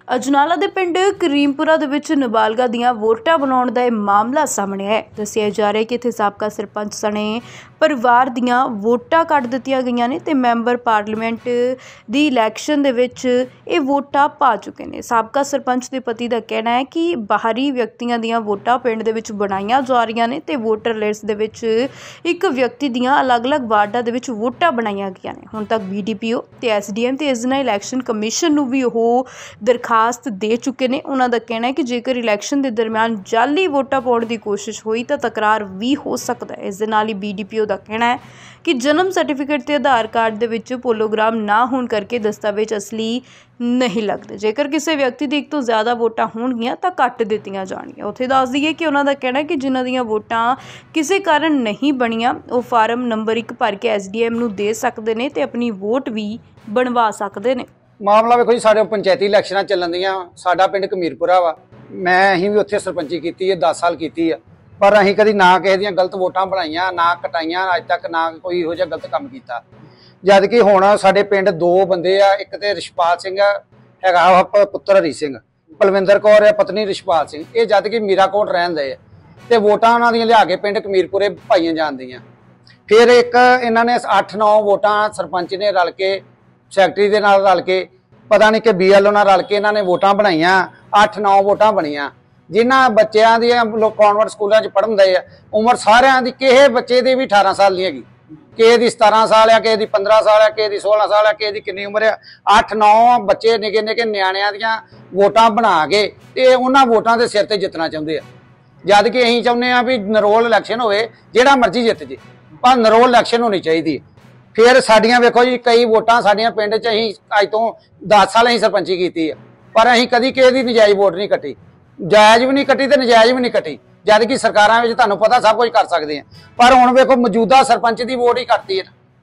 ਅਜਨਾਲਾ ਦੇ ਪਿੰਡ ਕਰੀਮਪੁਰਾ ਦੇ ਵਿੱਚ ਨਾਬਾਲਗਾ ਦੀਆਂ ਵੋਟਾਂ ਬਣਾਉਣ ਦਾ ਇਹ ਮਾਮਲਾ ਸਾਹਮਣੇ ਆਇਆ। ਦੱਸਿਆ ਜਾ ਰਿਹਾ ਕਿ ਇੱਥੇ ਸਾਬਕਾ ਸਰਪੰਚ ਸਣੇ ਪਰਿਵਾਰ ਦੀਆਂ ਵੋਟਾਂ ਕੱਢ ਦਿੱਤੀਆਂ ਗਈਆਂ ਨੇ ਤੇ ਮੈਂਬਰ ਪਾਰਲੀਮੈਂਟ ਦੀ ਇਲੈਕਸ਼ਨ ਦੇ ਵਿੱਚ ਇਹ ਵੋਟਾਂ ਪਾ ਚੁੱਕੇ ਨੇ। ਸਾਬਕਾ ਸਰਪੰਚ ਦੇ ਪਤੀ ਦਾ ਕਹਿਣਾ ਹੈ ਕਿ ਬਾਹਰੀ ਵਿਅਕਤੀਆਂ ਦੀਆਂ ਵੋਟਾਂ ਪਿੰਡ ਦੇ ਵਿੱਚ ਬਣਾਈਆਂ ਜਾ ਰਹੀਆਂ ਨੇ ਤੇ ਵੋਟਰ ਲਿਸਟ ਦੇ ਵਿੱਚ ਇੱਕ ਵਿਅਕਤੀ ਦੀਆਂ ਅਲੱਗ-ਅਲੱਗ ਵਾਰਡਾਂ ਦੇ ਵਿੱਚ ਵੋਟਾਂ ਬਣਾਈਆਂ ਗਈਆਂ ਨੇ। ਹੁਣ ਤੱਕ BDPO ਤੇ SDM ਤੇ ਇਸ ਨਾਲ ਇਲੈਕਸ਼ਨ ਕਮਿਸ਼ਨ ਨੂੰ ਵੀ ਉਹ ਦਰਖਾਸਤ ਦੇ ਚੁੱਕੇ ਨੇ। ਉਹਨਾਂ ਦਾ ਕਹਿਣਾ ਹੈ ਕਿ ਜੇਕਰ ਇਲੈਕਸ਼ਨ ਦੇ ਦਰਮਿਆਨ ਜਾਲੀ ਵੋਟਾਂ ਪਾਉਣ ਦੀ ਕੋਸ਼ਿਸ਼ ਹੋਈ ਤਾਂ ਤਕਰਾਰ ਵੀ ਹੋ ਸਕਦਾ ਹੈ। ਇਸ ਦੇ ਨਾਲ ਹੀ BDPO ਦਾ ਕਹਿਣਾ ਹੈ ਕਿ ਜਨਮ ਸਰਟੀਫਿਕੇਟ ਤੇ ਆਧਾਰ ਕਾਰਡ ਦੇ ਵਿੱਚ ਪੋਲੋਗ੍ਰਾਮ ਨਾ ਹੋਣ ਕਰਕੇ ਦਸਤਾਵੇਜ਼ ਅਸਲੀ ਨਹੀਂ ਲੱਗਦੇ। ਜੇਕਰ ਕਿਸੇ ਵਿਅਕਤੀ ਦੀ ਇੱਕ ਤੋਂ ਜ਼ਿਆਦਾ ਵੋਟਾਂ ਹੋਣਗੀਆਂ ਤਾਂ ਕੱਟ ਦਿੱਤੀਆਂ ਜਾਣਗੀਆਂ। ਉੱਥੇ ਦੱਸ ਦਈਏ ਕਿ ਉਹਨਾਂ ਦਾ ਕਹਿਣਾ ਹੈ ਕਿ ਜਿਨ੍ਹਾਂ ਦੀਆਂ ਵੋਟਾਂ ਕਿਸੇ ਕਾਰਨ ਨਹੀਂ ਬਣੀਆਂ ਉਹ ਫਾਰਮ ਨੰਬਰ 1 ਭਰ ਕੇ SDM ਨੂੰ ਦੇ ਸਕਦੇ ਨੇ ਤੇ ਆਪਣੀ ਵੋਟ ਵੀ ਬਣਵਾ ਸਕਦੇ ਨੇ। ਮਾਮਲਾ ਵੇਖੋ ਜੀ, ਸਾਡੇ ਪੰਚਾਇਤੀ ਇਲੈਕਸ਼ਨਾਂ ਚੱਲਣ ਦੀਆਂ। ਸਾਡਾ ਪਿੰਡ ਕਮੀਰਪੁਰਾ ਵਾ, ਅਸੀਂ ਵੀ ਉੱਥੇ ਸਰਪੰਚੀ ਕੀਤੀ ਹੈ, 10 ਸਾਲ ਕੀਤੀ ਆ, ਪਰ ਅਸੀਂ ਕਦੀ ਨਾ ਕਿਸੇ ਦੀਆਂ ਗਲਤ ਵੋਟਾਂ ਬਣਾਈਆਂ ਨਾ ਕਟਾਈਆਂ, ਅੱਜ ਤੱਕ ਨਾ ਕੋਈ ਇਹੋ ਜਿਹਾ ਗਲਤ ਕੰਮ ਕੀਤਾ। ਜਦ ਕਿ ਹੁਣ ਸਾਡੇ ਪਿੰਡ 2 ਬੰਦੇ ਆ, ਇੱਕ ਤੇ ਰਿਸ਼ਪਾਲ ਸਿੰਘ ਹੈਗਾ ਪੁੱਤਰ ਹਰੀ ਸਿੰਘ, ਪਲਵਿੰਦਰ ਕੌਰ ਹੈ ਪਤਨੀ ਰਿਸ਼ਪਾਲ ਸਿੰਘ, ਇਹ ਜਦ ਕਿ ਮੀਰਾਕੋਟ ਰਹਿੰਦੇ ਆ ਤੇ ਵੋਟਾਂ ਉਹਨਾਂ ਦੀਆਂ ਲਿਆ ਕੇ ਪਿੰਡ ਕਮੀਰਪੁਰੇ ਪਾਈਆਂ ਜਾਂਦੀਆਂ। ਫਿਰ ਇੱਕ ਇਹਨਾਂ ਨੇ 8-9 ਵੋਟਾਂ ਸਰਪੰਚ ਨੇ ਰਲ ਕੇ ਸੈਕਟਰੀ ਦੇ ਨਾਲ ਰਲ ਕੇ ਪਤਾ ਨਹੀਂ ਕਿ BLO ਨਾਲ ਰਲ ਕੇ ਇਹਨਾਂ ਨੇ ਵੋਟਾਂ ਬਣਾਈਆਂ। 8-9 ਵੋਟਾਂ ਬਣੀਆਂ। ਜਿਨ੍ਹਾਂ ਬੱਚਿਆਂ ਦੀਆਂ ਲੋਕ ਕਨਵੈਂਟ ਸਕੂਲਾਂ 'ਚ ਪੜ੍ਹਦੇ ਆ, ਉਮਰ ਸਾਰਿਆਂ ਦੀ ਕਿਸੇ ਬੱਚੇ ਦੀ ਵੀ 18 ਸਾਲ ਨਹੀਂ ਹੈਗੀ, ਕਿਸੇ ਦੀ 17 ਸਾਲ ਆ, ਕਿਸੇ ਦੀ 15 ਸਾਲ ਆ, ਕਿਸੇ ਦੀ 16 ਸਾਲ ਆ, ਕਿਸੇ ਦੀ ਕਿੰਨੀ ਉਮਰ ਆ। 8-9 ਬੱਚੇ ਨਿੱਕੇ ਨਿੱਕੇ ਨਿਆਣਿਆਂ ਦੀਆਂ ਵੋਟਾਂ ਬਣਾ ਕੇ ਤੇ ਉਹਨਾਂ ਵੋਟਾਂ ਦੇ ਸਿਰ ਤੇ ਜਿੱਤਣਾ ਚਾਹੁੰਦੇ ਆ। ਜਦ ਕਿ ਅਸੀਂ ਚਾਹੁੰਦੇ ਆ ਵੀ ਨਰੋਲ ਇਲੈਕਸ਼ਨ ਹੋਵੇ, ਜਿਹੜਾ ਮਰਜ਼ੀ ਜਿੱਤ ਜੇ, ਪਰ ਨਰੋਲ ਇਲੈਕਸ਼ਨ ਹੋਣੀ ਚਾਹੀਦੀ। ਫਿਰ ਸਾਡੀਆਂ ਵੇਖੋ ਜੀ, ਕਈ ਵੋਟਾਂ ਸਾਡੀਆਂ ਪਿੰਡ 'ਚ ਅਸੀਂ ਅੱਜ ਤੋਂ 10 ਸਾਲ ਅਸੀਂ ਸਰਪੰਚੀ ਕੀਤੀ ਆ, ਪਰ ਅਸੀਂ ਕਦੀ ਕਿਸੇ ਦੀ ਨਜਾਇਜ਼ ਵੋਟ ਨਹੀਂ ਕੱਟੀ, ਜਾਇਜ਼ ਵੀ ਨਹੀਂ ਕੱਟੀ ਤੇ ਨਜਾਇਜ਼ ਵੀ ਨਹੀਂ ਕੱਟੀ। ਜਦ ਕਿ ਸਰਕਾਰਾਂ ਵਿੱਚ ਤੁਹਾਨੂੰ ਪਤਾ ਸਭ ਕੁਝ ਕਰ ਸਕਦੇ ਆ, ਪਰ ਹੁਣ ਵੇਖੋ ਮੌਜੂਦਾ ਸਰਪੰਚ ਦੀ ਵੋਟ ਹੀ ਕੱਟਤੀ ਹੈ।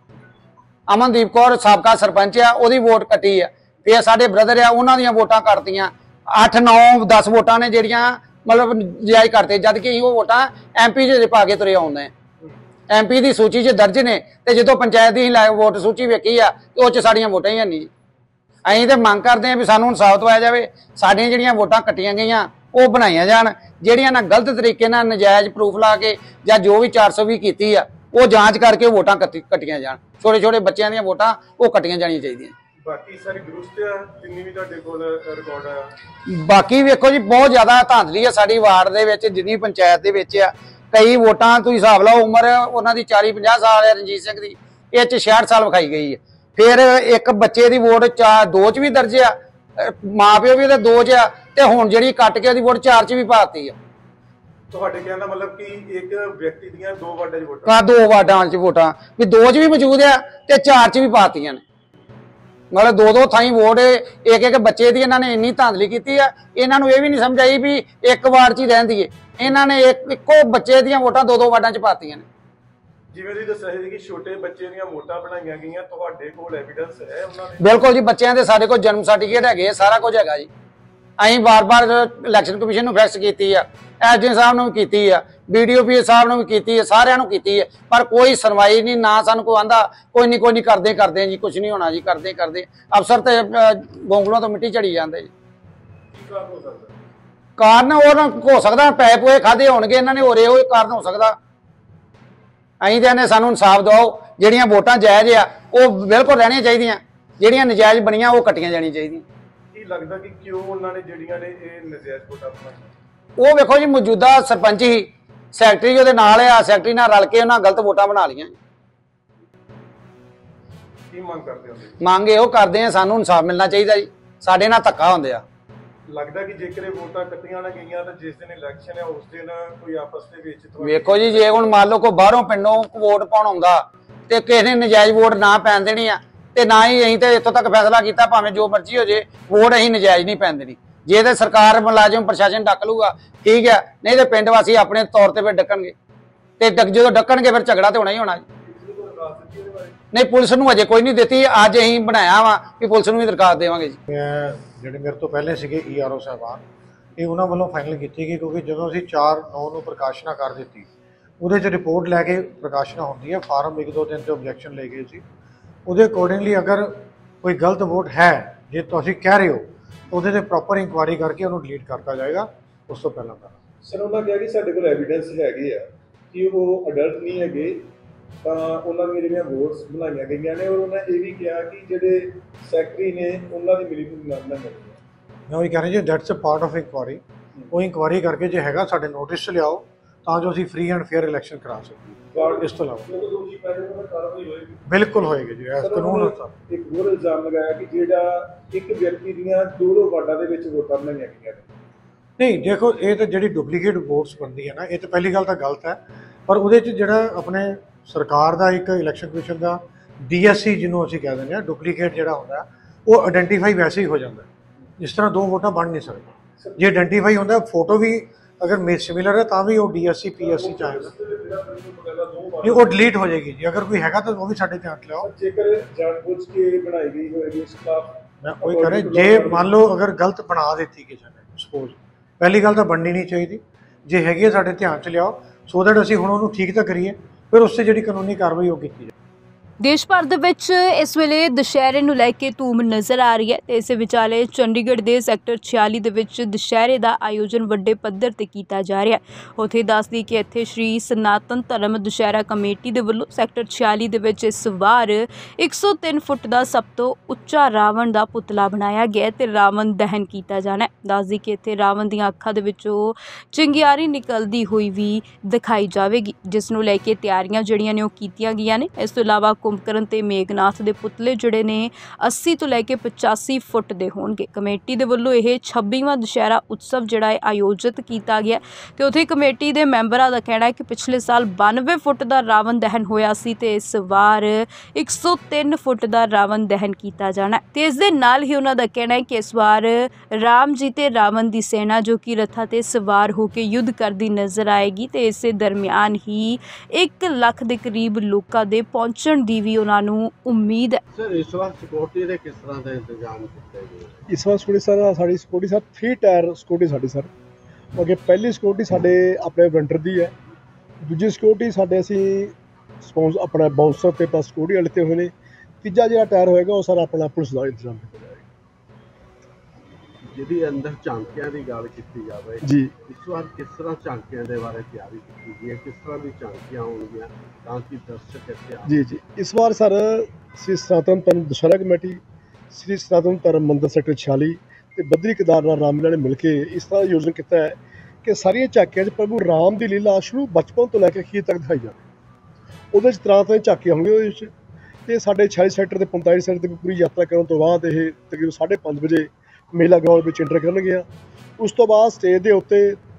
ਅਮਨਦੀਪ ਕੌਰ ਸਾਬਕਾ ਸਰਪੰਚ ਆ, ਉਹਦੀ ਵੋਟ ਕੱਟੀ ਆ। ਤੇ ਸਾਡੇ ਬ੍ਰਦਰ ਆ, ਉਹਨਾਂ ਦੀਆਂ ਵੋਟਾਂ ਕੱਟਤੀਆਂ। 8-9-10 ਵੋਟਾਂ ਨੇ ਜਿਹੜੀਆਂ ਮਤਲਬ ਨਜਾਇਜ਼ ਕਰਤੇ, ਜਦ ਕਿ ਉਹ ਵੋਟਾਂ MP 'ਚ ਪਾ ਕੇ ਤੁਰੇ ਆਉਂਦੇ ਆ। MP ਦੀ ਸੂਚੀ 'ਚ ਦਰਜ ਨੇ ਤੇ ਜਦੋਂ ਪੰਚਾਇਤ ਦੀ ਵੋਟ ਸੂਚੀ ਵੇਖੀ ਆ ਤੇ ਉਹ 'ਚ ਸਾਡੀਆਂ ਵੋਟਾਂ ਹੀ ਨਹੀਂ। ਅਸੀਂ ਤੇ ਮੰਗ ਕਰਦੇ ਹਾਂ ਵੀ ਸਾਨੂੰ ਇਨਸਾਫ ਦਵਾਇਆ ਜਾਵੇ, ਸਾਡੀਆਂ ਜਿਹੜੀਆਂ ਵੋਟਾਂ ਕੱਟੀਆਂ ਗਈਆਂ ਉਹ ਬਣਾਈਆਂ ਜਾਣ, ਜਿਹੜੀਆਂ ਨਾ ਗਲਤ ਤਰੀਕੇ ਨਾਲ ਨਜਾਇਜ਼ ਪ੍ਰੂਫ ਲਾ ਕੇ ਜਾਂ ਜੋ ਵੀ 420 ਕੀਤੀ ਆ ਉਹ ਜਾਂਚ ਕਰਕੇ ਵੋਟਾਂ ਕੱਟੀਆਂ ਜਾਣ। ਛੋਟੇ ਛੋਟੇ ਬੱਚਿਆਂ ਦੀਆਂ ਵੋਟਾਂ ਉਹ ਕੱਟੀਆਂ ਜਾਣੀਆਂ ਚਾਹੀਦੀਆਂ। ਬਾਕੀ ਸਾਰੀ ਦਰੁਸਤ ਆ, ਜਿੰਨੀ ਵੀ ਤੁਹਾਡੇ ਕੋਲ ਰਿਕਾਰਡ ਆ। ਬਾਕੀ ਵੇਖੋ ਜੀ, ਬਹੁਤ ਜ਼ਿਆਦਾ ਧਾਂਦਲੀ ਆ ਸਾਡੀ ਵਾਰਡ ਦੇ ਵਿੱਚ, ਜਿੰਨੀ ਪੰਚਾਇਤ ਦੇ ਵਿੱਚ ਆ। ਕਈ ਵੋਟਾਂ ਤੁਸੀਂ ਹਿਸਾਬ ਲਾਓ, ਉਮਰ ਉਹਨਾਂ ਦੀ 40-50 ਸਾਲ ਹੈ, ਰਣਜੀਤ ਸਿੰਘ ਦੀ ਇਹ 'ਚ 66 ਸਾਲ ਵਿਖਾਈ ਗਈ ਹੈ। ਫਿਰ ਇੱਕ ਬੱਚੇ ਦੀ ਵੋਟ 2 'ਚ ਵੀ ਦਰਜ ਆ, ਮਾਂ ਪਿਓ ਵੀ ਉਹਦੇ 2 'ਚ ਆ, ਤੇ ਹੁਣ ਜਿਹੜੀ ਕੱਟ ਕੇ ਉਹਦੀ ਵੋਟ 4 'ਚ ਵੀ ਪਾਤੀ ਆ। ਤੁਹਾਡੇ ਕਹਿਣ ਦਾ ਮਤਲਬ ਕਿ ਇੱਕ ਵਿਅਕਤੀ ਦੀਆਂ 2 ਵਾਰਡਾਂ 'ਚ ਵੋਟਾਂ? ਹਾਂ, 2 ਵਾਰਡਾਂ 'ਚ ਵੋਟਾਂ ਵੀ 2 'ਚ ਵੀ ਮੌਜੂਦ ਆ ਤੇ 4 'ਚ ਵੀ ਪਾਤੀਆਂ ਨੇ। ਮਤਲਬ 2-2 ਥਾਈਂ ਵੋਟ ਇੱਕ ਬੱਚੇ ਦੀ ਇਹਨਾਂ ਨੇ ਇੰਨੀ ਧਾਂਦਲੀ ਕੀਤੀ ਆ। ਇਹਨਾਂ ਨੂੰ ਇਹ ਵੀ ਨਹੀਂ ਸਮਝ ਆਈ ਵੀ ਇੱਕ ਵਾਰਡ 'ਚ ਹੀ ਰਹਿੰਦੀ ਏ। ਇਹਨਾਂ ਨੇ ਇੱਕੋ ਬੱਚੇ ਦੀਆਂ ਵੋਟਾਂ 2-2 ਵਾਰਡਾਂ 'ਚ ਪਾਤੀਆਂ ਨੇ। ਜਿਵੇਂ ਤੁਸੀਂ ਦੱਸਿਆ ਸੀ ਕਿ ਛੋਟੇ ਬੱਚੇ ਦੀਆਂ ਵੋਟਾਂ ਬਣਾਈਆਂ ਗਈਆਂ, ਤੁਹਾਡੇ ਕੋਲ ਐਵੀਡੈਂਸ ਹੈ ਉਹਨਾਂ ਦੇ? ਬਿਲਕੁਲ ਜੀ, ਬੱਚਿਆਂ ਦੇ ਸਾਡੇ ਕੋਲ ਜਨਮ ਸਰਟੀਫਿਕੇਟ ਹੈਗੇ, ਸਾਰਾ ਕੁਝ ਹੈਗਾ ਜੀ। ਅਸੀਂ ਵਾਰ-ਵਾਰ ਇਲੈਕਸ਼ਨ ਕਮਿਸ਼ਨ ਨੂੰ ਫੈਕਸ ਕੀਤੀ ਆ, SDM ਸਾਹਿਬ ਨੂੰ ਵੀ ਕੀਤੀ ਆ, BDO ਸਾਹਿਬ ਨੂੰ ਵੀ ਕੀਤੀ ਹੈ, ਸਾਰਿਆਂ ਨੂੰ ਕੀਤੀ ਹੈ, ਪਰ ਕੋਈ ਸੁਣਵਾਈ ਨਹੀਂ। ਨਾ ਸਾਨੂੰ ਕੋਈ ਆਂਦਾ ਕੋਈ ਨਹੀਂ ਕਰਦੇ ਜੀ, ਕੁਝ ਨਹੀਂ ਹੋਣਾ ਜੀ, ਕਰਦੇ ਅਫਸਰ ਤੇ ਗੋਂਗਲੋਂ ਤੋਂ ਮਿੱਟੀ ਝੜੀ ਜਾਂਦੇ ਜੀ। ਕੀ ਕਾਰਨ ਹੋ ਸਕਦਾ? ਕਾਰਨ ਉਹ ਹੋ ਸਕਦਾ ਪੈਸੇ ਪੂਏ ਖਾਦੇ ਹੋਣਗੇ ਇਹਨਾਂ ਨੇ, ਹੋਰ ਇਹੋ ਕਾਰਨ ਹੋ ਸਕਦਾ। ਅਸੀਂ ਕਹਿੰਦੇ ਸਾਨੂੰ ਇਨਸਾਫ ਦਿਵਾਓ, ਜਿਹੜੀਆਂ ਵੋਟਾਂ ਜਾਇਜ਼ ਆ ਉਹ ਬਿਲਕੁਲ ਰਹਿਣੀਆਂ ਚਾਹੀਦੀਆਂ, ਜਿਹੜੀਆਂ ਨਜਾਇਜ਼ ਬਣੀਆਂ ਉਹ ਕੱਟੀਆਂ ਜਾਣੀਆਂ ਚਾਹੀਦੀਆਂ। ਕੀ ਲੱਗਦਾ ਕਿ ਕਿਉਂ ਉਹਨਾਂ ਨੇ ਜਿਹੜੀਆਂ ਨੇ ਇਹ ਨਜਾਇਜ਼ ਵੋਟਾਂ ਬਣਾਈਆਂ? ਉਹ ਵੇਖੋ ਜੀ, ਮੌਜੂਦਾ ਸਰਪੰਚ ਹੀ, ਸੈਕਟਰੀ ਉਹਦੇ ਨਾਲ ਆ, ਸੈਕਟਰੀ ਨਾਲ ਰਲ ਕੇ ਉਹਨਾਂ ਗਲਤ ਵੋਟਾਂ ਬਣਾ ਲਈਆਂ। ਕੀ ਮੰਗ ਕਰਦੇ ਹੋ? ਮੰਗ ਇਹੋ ਕਰਦੇ ਆ, ਸਾਨੂੰ ਇਨਸਾਫ ਮਿਲਣਾ ਚਾਹੀਦਾ ਜੀ, ਸਾਡੇ ਨਾਲ ਧੱਕਾ ਹੁੰਦੇ ਆ। ਲੱਗਦਾ ਕਿ ਜੇਕਰ ਇਹ ਵੋਟਾਂ ਕੱਟੀਆਂ ਨਾ ਗਈਆਂ ਤਾਂ ਜਿਸ ਦਿਨ ਇਲੈਕਸ਼ਨ ਹੈ ਉਸ ਦਿਨ ਕੋਈ ਆਪਸ ਦੇ ਵਿੱਚ ਵੇਖੋ ਜੀ, ਜੇ ਹੁਣ ਮੰਨ ਲਓ ਕੋਈ ਬਾਹਰੋਂ ਪਿੰਡੋਂ ਵੋਟ ਪਾਉਣ ਆਉਂਦਾ ਤੇ ਕਿਸੇ ਨੇ ਨਜਾਇਜ਼ ਵੋਟ ਨਾ ਪੈਣ ਦੇਣੀ ਆ, ਤੇ ਨਾ ਹੀ ਅਸੀਂ ਤੇ ਇੱਥੋਂ ਤੱਕ ਫੈਸਲਾ ਕੀਤਾ ਭਾਵੇਂ ਜੋ ਮਰਜ਼ੀ ਹੋ ਜੇ, ਵੋਟ ਅਸੀਂ ਨਜਾਇਜ਼ ਨਹੀਂ ਪੈਣ ਦੇਣੀ। ਜੇ ਤੇ ਸਰਕਾਰ ਮੁਲਾਜ਼ਮ ਪ੍ਰਸ਼ਾਸਨ ਡੱਕ ਲੂਗਾ ਠੀਕ ਹੈ, ਨਹੀਂ ਤੇ ਪਿੰਡ ਵਾਸੀ ਆਪਣੇ ਤੌਰ ਤੇ ਫਿਰ ਡੱਕਣਗੇ, ਤੇ ਜਦੋਂ ਡੱਕਣਗੇ ਫਿਰ ਝਗੜਾ ਤੇ ਹੋਣਾ ਹੀ ਹੋਣਾ ਜੀ। ਨਹੀਂ, ਪੁਲਿਸ ਨੂੰ ਅਜੇ ਕੋਈ ਨਹੀਂ ਦਿੱਤੀ, ਅੱਜ ਅਸੀਂ ਬਣਾਇਆ ਵਾ ਕਿ ਪੁਲਿਸ ਨੂੰ ਵੀ ਦਰਖਾਸਤ ਦੇਵਾਂਗੇ ਜੀ। ਜਿਹੜੇ ਮੇਰੇ ਤੋਂ ਪਹਿਲੇ ਸੀਗੇ ERO ਸਾਹਿਬਾਨ, ਇਹ ਉਹਨਾਂ ਵੱਲੋਂ ਫਾਈਨਲ ਕੀਤੀ ਗਈ, ਕਿਉਂਕਿ ਜਦੋਂ ਅਸੀਂ 4/9 ਨੂੰ ਪ੍ਰਕਾਸ਼ਨਾ ਕਰ ਦਿੱਤੀ, ਉਹਦੇ 'ਚ ਰਿਪੋਰਟ ਲੈ ਕੇ ਪ੍ਰਕਾਸ਼ਨਾ ਹੁੰਦੀ ਹੈ, ਫਾਰਮ 1-2 ਦਿਨ 'ਤੇ ਓਬਜੈਕਸ਼ਨ ਲੈ ਗਏ ਸੀ। ਉਹਦੇ ਅਕੋਰਡਿੰਗਲੀ ਅਗਰ ਕੋਈ ਗਲਤ ਵੋਟ ਹੈ, ਜੇ ਤੁਸੀਂ ਕਹਿ ਰਹੇ ਹੋ ਉਹਦੇ ਤੇ ਪ੍ਰੋਪਰ ਇਨਕੁਆਇਰੀ ਕਰਕੇ ਉਹਨੂੰ ਡਿਲੀਟ ਕਰਤਾ ਜਾਏਗਾ ਉਸ ਤੋਂ ਪਹਿਲਾਂ। ਸਰ ਉਹਨਾਂ ਕਿਹਾ ਕਿ ਸਾਡੇ ਕੋਲ ਐਵੀਡੈਂਸ ਹੈਗੇ ਆ ਕਿ ਉਹ ਅਡਲਟ ਨਹੀਂ ਹੈਗੇ, ਤਾਂ ਉਹਨਾਂ ਦੀਆਂ ਜਿਹੜੀਆਂ ਵੋਟਸ ਬਣਾਈਆਂ ਗਈਆਂ ਨੇ, ਔਰ ਉਹਨਾਂ ਇਹ ਵੀ ਕਿਹਾ ਕਿ ਜਿਹੜੇ ਸੈਕਟਰੀ ਨੇ ਉਹਨਾਂ ਦੀ ਮਿਲੀਭੁਗਤ ਨਾਲ ਮਿਲੀ ਹੈ। ਮੈਂ ਉਹੀ ਕਹਿ ਰਿਹਾ ਜੀ, that's a part of inquiry. ਉਹ ਇਨਕੁਆਇਰੀ ਕਰਕੇ ਜੇ ਹੈਗਾ ਸਾਡੇ ਨੋਟਿਸ 'ਚ ਲਿਆਓ ਤਾਂ ਜੋ ਅਸੀਂ ਫ੍ਰੀ ਐਂਡ ਫੇਅਰ ਇਲੈਕਸ਼ਨ ਕਰਾ ਸਕੀਏ। ਇਸ ਤੋਂ ਇਲਾਵਾ ਬਿਲਕੁਲ ਹੋਏਗੀ ਜੀ, ਐਸ ਕਾਨੂੰਨ ਅਨੁਸਾਰ। ਇੱਕ ਹੋਰ ਇਲਜ਼ਾਮ ਲਗਾਇਆ ਕਿ ਜਿਹੜਾ ਇੱਕ ਵਿਅਕਤੀ ਦੀਆਂ ਦੋ ਵਾਰਡਾਂ ਦੇ ਵਿੱਚ ਵੋਟਾਂ ਬਣਾਈਆਂ ਗਈਆਂ ਨੇ। ਨਹੀਂ ਦੇਖੋ, ਇਹ ਤਾਂ ਜਿਹੜੀ ਡੁਪਲੀਕੇਟ ਵੋਟਸ ਬਣਦੀ ਹੈ ਨਾ, ਇਹ ਤਾਂ ਪਹਿਲੀ ਗੱਲ ਤਾਂ ਗਲਤ ਹੈ। ਪਰ ਉਹਦੇ 'ਚ ਜਿਹੜਾ ਆਪਣੇ ਸਰਕਾਰ ਦਾ ਇੱਕ ਇਲੈਕਸ਼ਨ ਕਮਿਸ਼ਨ ਦਾ DSC ਜਿਹਨੂੰ ਅਸੀਂ ਕਹਿ ਦਿੰਦੇ ਹਾਂ, ਡੁਪਲੀਕੇਟ ਜਿਹੜਾ ਹੁੰਦਾ ਉਹ ਆਇਡੈਂਟੀਫਾਈ ਵੈਸੇ ਹੀ ਹੋ ਜਾਂਦਾ। ਜਿਸ ਤਰ੍ਹਾਂ ਦੋ ਵੋਟਾਂ ਬਣ ਨਹੀਂ ਸਕਦੀਆਂ। ਜੇ ਆਇਡੈਂਟੀਫਾਈ ਹੁੰਦਾ, ਫੋਟੋ ਵੀ ਅਗਰ ਸਿਮਿਲਰ ਹੈ ਤਾਂ ਵੀ ਉਹ DSC PSC ਚ ਆਏਗਾ, ਨਹੀਂ ਉਹ ਡਿਲੀਟ ਹੋ ਜਾਏਗੀ ਜੀ। ਅਗਰ ਕੋਈ ਹੈਗਾ ਤਾਂ ਉਹ ਵੀ ਸਾਡੇ ਧਿਆਨ 'ਚ ਲਿਆਓ। ਜੇਕਰ ਜਾਣਬੁੱਝ ਕੇ ਬਣਾਈ ਗਈ ਹੋਏਗੀ ਇਸ ਖਿਲਾਫ, ਮੈਂ ਉਹੀ ਕਹਿ ਰਿਹਾ, ਜੇ ਮੰਨ ਲਓ ਅਗਰ ਗਲਤ ਬਣਾ ਦਿੱਤੀ ਕਿਸੇ ਨੇ, ਸਪੋਜ਼, ਪਹਿਲੀ ਗੱਲ ਤਾਂ ਬਣਨੀ ਨਹੀਂ ਚਾਹੀਦੀ। ਜੇ ਹੈਗੀ ਹੈ ਸਾਡੇ ਧਿਆਨ 'ਚ ਲਿਆਓ, ਸੋ ਦੈਟ ਅਸੀਂ ਹੁਣ ਉਹਨੂੰ ਠੀਕ ਤਾਂ ਕਰੀਏ, ਫਿਰ ਉਸ 'ਤੇ ਜਿਹੜੀ ਕਾਨੂੰਨੀ ਕਾਰਵਾਈ ਉਹ ਕੀਤੀ ਜਾਏ। ਦੇਸ਼ ਭਰ ਦੇ ਵਿੱਚ ਇਸ ਵੇਲੇ ਦੁਸ਼ਹਿਰੇ ਨੂੰ ਲੈ ਕੇ ਧੂਮ ਨਜ਼ਰ ਆ ਰਹੀ ਹੈ ਤੇ ਇਸੇ ਵਿਚਾਲੇ ਚੰਡੀਗੜ੍ਹ ਦੇ ਸੈਕਟਰ 46 ਦੇ ਵਿੱਚ ਦੁਸ਼ਹਿਰੇ ਦਾ ਆਯੋਜਨ ਵੱਡੇ ਪੱਧਰ ਤੇ ਕੀਤਾ ਜਾ ਰਿਹਾ ਹੈ। ਉੱਥੇ ਦੱਸਦੀ ਕਿ ਇੱਥੇ ਸ਼੍ਰੀ ਸਨਾਤਨ ਧਰਮ ਦੁਸ਼ਹਿਰਾ ਕਮੇਟੀ ਦੇ ਵੱਲੋਂ ਸੈਕਟਰ 46 ਦੇ ਵਿੱਚ ਇਸ ਵਾਰ 103 ਫੁੱਟ ਦਾ ਸਭ ਤੋਂ ਉੱਚਾ ਰਾਵਣ ਦਾ ਪੁਤਲਾ ਬਣਾਇਆ ਗਿਆ ਤੇ ਰਾਵਣ ਦਹਨ ਕੀਤਾ ਜਾਣਾ ਹੈ। ਦੱਸਦੀ ਕਿ ਇੱਥੇ ਰਾਵਣ ਦੀਆਂ ਅੱਖਾਂ ਦੇ ਵਿੱਚੋਂ ਚਿੰਗਿਆਰੀ ਨਿਕਲਦੀ ਹੋਈ ਵੀ ਦਿਖਾਈ ਜਾਵੇਗੀ, ਜਿਸ ਨੂੰ ਲੈ ਕੇ ਤਿਆਰੀਆਂ ਜਿਹੜੀਆਂ ਨੇ ਉਹ ਕੀਤੀਆਂ ਗਈਆਂ ਨੇ। ਇਸ ਤੋਂ ਇਲਾਵਾ ਕੁੰਭਕਰਨ ਤੇ ਮੇਘਨਾਥ ਦੇ ਪੁਤਲੇ ਜਿਹੜੇ ਨੇ 80 ਤੋਂ ਲੈ ਕੇ 85 ਫੁੱਟ ਦੇ ਹੋਣਗੇ। ਕਮੇਟੀ ਦੇ ਵੱਲੋਂ ਇਹ 26ਵਾਂ ਦੁਸ਼ਹਿਰਾ ਉਤਸਵ ਜਿਹੜਾ ਹੈ ਆਯੋਜਿਤ ਕੀਤਾ ਗਿਆ ਤੇ ਉੱਥੇ ਕਮੇਟੀ ਦੇ ਮੈਂਬਰਾਂ ਦਾ ਕਹਿਣਾ ਹੈ ਕਿ ਪਿਛਲੇ ਸਾਲ 92 ਫੁੱਟ ਦਾ ਰਾਵਣ ਦਹਨ ਹੋਇਆ ਸੀ ਤੇ ਇਸ ਵਾਰ 103 ਫੁੱਟ ਦਾ ਰਾਵਣ ਦਹਨ ਕੀਤਾ ਜਾਣਾ ਤੇ ਇਸ ਦੇ ਨਾਲ ਹੀ ਉਹਨਾਂ ਦਾ ਕਹਿਣਾ ਹੈ ਕਿ ਇਸ ਵਾਰ ਰਾਮ ਜੀ ਤੇ ਰਾਵਣ ਦੀ ਸੈਨਾ ਜੋ ਕਿ ਰਥਾਂ ਤੇ ਸਵਾਰ ਹੋ ਕੇ ਯੁੱਧ ਕਰਦੀ ਨਜ਼ਰ ਆਏਗੀ ਤੇ ਇਸੇ ਦਰਮਿਆਨ ਹੀ 1 ਲੱਖ ਦੇ ਕਰੀਬ ਲੋਕਾਂ ਦੇ ਪਹੁੰਚਣ ਦੀ ਵੀ ਉਹਨਾਂ ਨੂੰ ਉਮੀਦ ਹੈ। ਸਰ ਇਸ ਵਾਰ ਸਿਕਿਉਰਿਟੀ ਦੇ ਕਿਸ ਤਰ੍ਹਾਂ ਦਾ ਇੰਤਜ਼ਾਮ ਕੀਤਾ ਗਿਆ? ਇਸ ਵਾਰ ਸਾਡੀ ਸਿਕਿਉਰਿਟੀ ਸਰ 3 ਟਾਇਰ ਸਿਕਿਉਰਿਟੀ ਸਾਡੀ ਸਰ। ਅੱਗੇ ਪਹਿਲੀ ਸਿਕਿਉਰਿਟੀ ਸਾਡੇ ਆਪਣੇ ਵਲੰਟੀਅਰ ਦੀ ਹੈ, ਦੂਜੀ ਸਿਕਿਉਰਿਟੀ ਸਾਡੇ ਅਸੀਂ ਆਪਣਾ ਬਾਉਂਸਰ ਤੇ ਪਲੱਸ ਸਿਕਿਉਰਿਟੀ ਵਾਲੇ ਤੇ ਹੋਏ ਨੇ, ਤੀਜਾ ਜਿਹੜਾ ਟਾਇਰ ਹੋਏਗਾ ਉਹ ਸਰ ਆਪਣਾ ਪੁਲਿਸ ਦਾ ਇੰਤਜ਼ਾਮ ਕੀਤਾ ਜਾਏਗਾ। ਜਿਹਦੀ ਅੰਦਰ ਝਾਂਕੀਆਂ ਦੀ ਗੱਲ ਕੀਤੀ ਜਾਵੇ ਜੀ, ਇਸ ਵਾਰ ਕਿਸ ਤਰ੍ਹਾਂ ਝਾਂਕੀਆਂ ਦੇ ਬਾਰੇ ਤਿਆਰੀ ਕੀਤੀ ਗਈ ਹੈ, ਕਿਸ ਤਰ੍ਹਾਂ ਦੀ ਝਾਂਕੀਆਂ ਹੋਣਗੀਆਂ ਤਾਂ ਕਿ ਦਰਸ਼ਕ ਇੱਥੇ ਆ? ਜੀ ਇਸ ਵਾਰ ਸਰ ਸ੍ਰੀ ਸਨਾਤਨ ਧਰਮ ਦੁਸ਼ਹਿਰਾ ਕਮੇਟੀ, ਸ੍ਰੀ ਸਨਾਤਨ ਧਰਮ ਮੰਦਰ ਸੈਕਟਰ 46 ਤੇ ਬੱਦਰੀ ਕੇਦਾਰਨਾਥ ਰਾਮਲੀਲਾ ਨੇ ਮਿਲ ਕੇ ਇਸ ਤਰ੍ਹਾਂ ਆਯੋਜਨ ਕੀਤਾ ਹੈ ਕਿ ਸਾਰੀਆਂ ਝਾਕੀਆਂ 'ਚ ਪ੍ਰਭੂ ਰਾਮ ਦੀ ਲੀਲਾ ਸ਼ੁਰੂ ਬਚਪਨ ਤੋਂ ਲੈ ਕੇ ਅਖੀਰ ਤੱਕ ਦਿਖਾਈ ਜਾਵੇ। ਉਹਦੇ 'ਚ ਤਰ੍ਹਾਂ ਤਰ੍ਹਾਂ ਝਾਕੀਆਂ ਹੋਣਗੀਆਂ ਉਹਦੇ 'ਚ। ਤੇ ਸਾਡੇ 46 ਸੈਕਟਰ ਤੇ 45 ਸੈਕਟਰ ਤੱਕ ਪੂਰੀ ਯਾਤਰਾ ਕਰਨ ਤੋਂ ਬਾਅਦ ਇਹ ਤਕਰੀਬਨ 5:30 ਵਜੇ ਮੇਲਾ ਗਰਾਊਂਡ ਵਿੱਚ ਐਂਟਰ ਕਰਨਗੀਆਂ। ਉਸ ਤੋਂ ਬਾਅਦ ਸਟੇਜ ਦੇ ਉੱਤੇ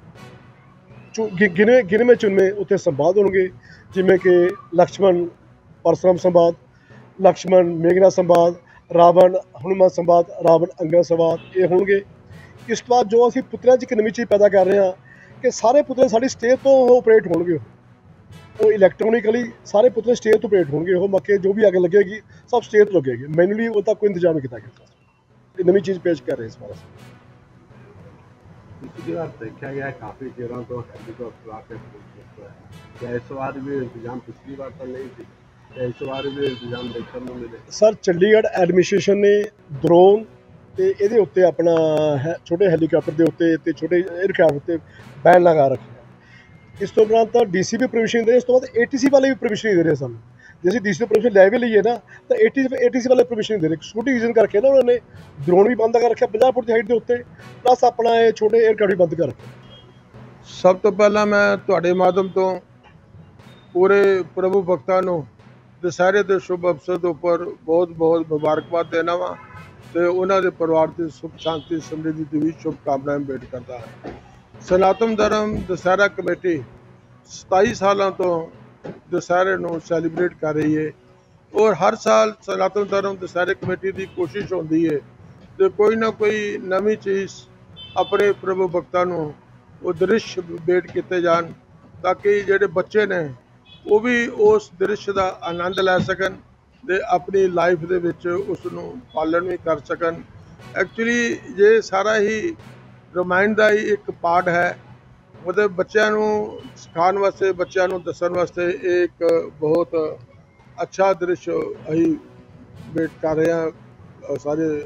ਗਿਣਵੇਂ ਚੁਣਵੇਂ ਉੱਤੇ ਸੰਵਾਦ ਹੋਣਗੇ, ਜਿਵੇਂ ਕਿ ਲਕਸ਼ਮਣ ਪਰਸ਼ੁਰਾਮ ਸੰਵਾਦ, ਲਕਸ਼ਮਣ ਮੇਘਨਾਥ ਸੰਵਾਦ, ਰਾਵਣ ਹਨੂੰਮਾਨ ਸੰਵਾਦ, ਰਾਵਣ ਅੰਗਦ ਸੰਵਾਦ, ਇਹ ਹੋਣਗੇ। ਇਸ ਤੋਂ ਬਾਅਦ ਜੋ ਅਸੀਂ ਪੁਤਲਿਆਂ 'ਚ ਇੱਕ ਨਵੀਂ ਚੀਜ਼ ਪੈਦਾ ਕਰ ਰਹੇ ਹਾਂ ਕਿ ਸਾਰੇ ਪੁਤਲੇ ਸਾਡੀ ਸਟੇਜ ਤੋਂ ਆਪਰੇਟ ਹੋਣਗੇ। ਉਹ ਇਲੈਕਟ੍ਰੋਨਿਕਲੀ ਸਾਰੇ ਪੁਤਲੇ ਸਟੇਜ ਤੋਂ ਆਪਰੇਟ ਹੋਣਗੇ। ਉਹ ਮੱਕੇ ਜੋ ਵੀ ਅੱਗ ਲੱਗੇਗੀ ਸਭ ਸਟੇਜ ਤੋਂ ਲੱਗੇਗੀ, ਮੈਨੂਅਲੀ ਉਹਦਾ ਕੋਈ ਇੰਤਜ਼ਾਮ ਕੀਤਾ ਗਿਆ। ਇਹ ਨਵੀਂ ਚੀਜ਼ ਪੇਸ਼ ਕਰ ਰਹੇ ਇਸ ਵਾਰ। ਪਿਛਲੀ ਵਾਰ ਦੇਖਿਆ ਗਿਆ ਕਾਫੀ ਚਿਰਾਂ ਤੋਂ ਹੈਲੀਕਾਪਟਰ ਆ ਕੇ ਇਸ ਵਾਰ ਵੀ ਇੰਤਜ਼ਾਮ ਪਿਛਲੀ ਵਾਰ ਤਾਂ ਨਹੀਂ ਸੀ, ਇਸ ਵਾਰ ਵੀ ਇੰਤਜ਼ਾਮ ਦੇਖਣ ਨੂੰ ਮਿਲੇ। ਸਰ ਚੰਡੀਗੜ੍ਹ ਐਡਮਿਨਿਸਟ੍ਰੇਸ਼ਨ ਨੇ ਡਰੋਨ ਤੇ ਇਹਦੇ ਉੱਤੇ ਆਪਣਾ ਛੋਟੇ ਹੈਲੀਕਾਪਟਰ ਦੇ ਉੱਤੇ ਤੇ ਛੋਟੇ 에ਅਰਕ੍ਰਾਫਟ ਉੱਤੇ ਬੈਨ ਲਗਾ ਰੱਖਿਆ। ਇਸ ਤੋਂ ਉਪਰੰਤ DC ਵੀ ਪਰਮਿਸ਼ਨ ਦੇ ਰਹੇ, ਇਸ ਤੋਂ ਬਾਅਦ ATC ਵਾਲੇ ਵੀ ਪਰਮਿਸ਼ਨ ਦੇ ਰਹੇ ਸਾਨੂੰ। ਜੇ ਅਸੀਂ DC ਤੋਂ ਪਰਮਿਸ਼ਨ ਲੈ ਵੀ ਲਈਏ ਨਾ ਤਾਂ ATC ਵਾਲੇ ਪਰਮਿਸ਼ਨ ਦੇ ਰਹੇ। ਸਿਕਿਉਰਿਟੀ ਰੀਜ਼ਨ ਕਰਕੇ ਨਾ ਉਹਨਾਂ ਨੇ ਡਰੋਨ ਵੀ ਬੰਦ ਕਰ ਰੱਖਿਆ 50 ਫੁੱਟ ਦੀ ਹਾਈਟ ਦੇ ਉੱਤੇ, ਪਲੱਸ ਆਪਣਾ ਇਹ ਛੋਟੇ 에ਅਰਕ੍ਰਾਫਟ ਵੀ ਬੰਦ ਕਰ ਰੱਖਿਆ। ਸਭ ਤੋਂ ਪਹਿਲਾਂ ਮੈਂ ਤੁਹਾਡੇ ਮਾਧਿਅਮ ਤੋਂ ਪੂਰੇ ਪ੍ਰਭੂ ਭਗਤਾਂ ਨੂੰ ਦੁਸਹਿਰੇ ਦੇ ਸ਼ੁਭ ਅਵਸਰ ਦੇ ਉੱਪਰ ਬਹੁਤ ਮੁਬਾਰਕਬਾਦ ਦੇਣਾ ਵਾ ਤੇ ਉਹਨਾਂ ਦੇ ਪਰਿਵਾਰ ਦੀ ਸੁੱਖ ਸ਼ਾਂਤੀ ਸਮਰਿੱਧੀ ਦੀ ਵੀ ਸ਼ੁਭਕਾਮਨਾਵਾਂ ਭੇਟ ਕਰਦਾ ਹਾਂ। ਸਨਾਤਨ ਧਰਮ ਦੁਸਹਿਰਾ ਕਮੇਟੀ 27 ਸਾਲਾਂ ਤੋਂ ਦੁਸਹਿਰੇ ਨੂੰ ਸੈਲੀਬ੍ਰੇਟ ਕਰ ਰਹੀ ਹੈ ਔਰ ਹਰ ਸਾਲ ਸਨਾਤਨ ਧਰਮ ਦੁਸਹਿਰੇ ਕਮੇਟੀ ਦੀ ਕੋਸ਼ਿਸ਼ ਹੁੰਦੀ ਹੈ ਕਿ ਕੋਈ ਨਾ ਕੋਈ ਨਵੀਂ ਚੀਜ਼ ਆਪਣੇ ਪ੍ਰਭੂ ਭਗਤਾਂ ਨੂੰ ਉਹ ਦ੍ਰਿਸ਼ ਭੇਟ ਕੀਤੇ ਜਾਣ ਤਾਂ ਕਿ ਜਿਹੜੇ ਬੱਚੇ ਨੇ ਉਹ ਵੀ ਉਸ ਦ੍ਰਿਸ਼ ਦਾ ਆਨੰਦ ਲੈ ਸਕਣ ਤੇ ਆਪਣੀ ਲਾਈਫ ਦੇ ਵਿੱਚ ਉਸ ਨੂੰ ਪਾਲਣ ਵੀ ਕਰ ਸਕਣ। ਐਕਚੁਅਲੀ ਇਹ ਸਾਰਾ ਹੀ ਰਾਮਾਇਣ ਦਾ ਹੀ ਇੱਕ ਪਾਰਟ ਹੈ। ਉਹਦੇ ਬੱਚਿਆਂ ਨੂੰ ਸਿਖਾਉਣ ਵਾਸਤੇ, ਬੱਚਿਆਂ ਨੂੰ ਦੱਸਣ ਵਾਸਤੇ ਇਹ ਇੱਕ ਬਹੁਤ ਅੱਛਾ ਦ੍ਰਿਸ਼ ਅਸੀਂ ਵੇਟ ਕਰ ਰਹੇ ਹਾਂ ਸਾਰੇ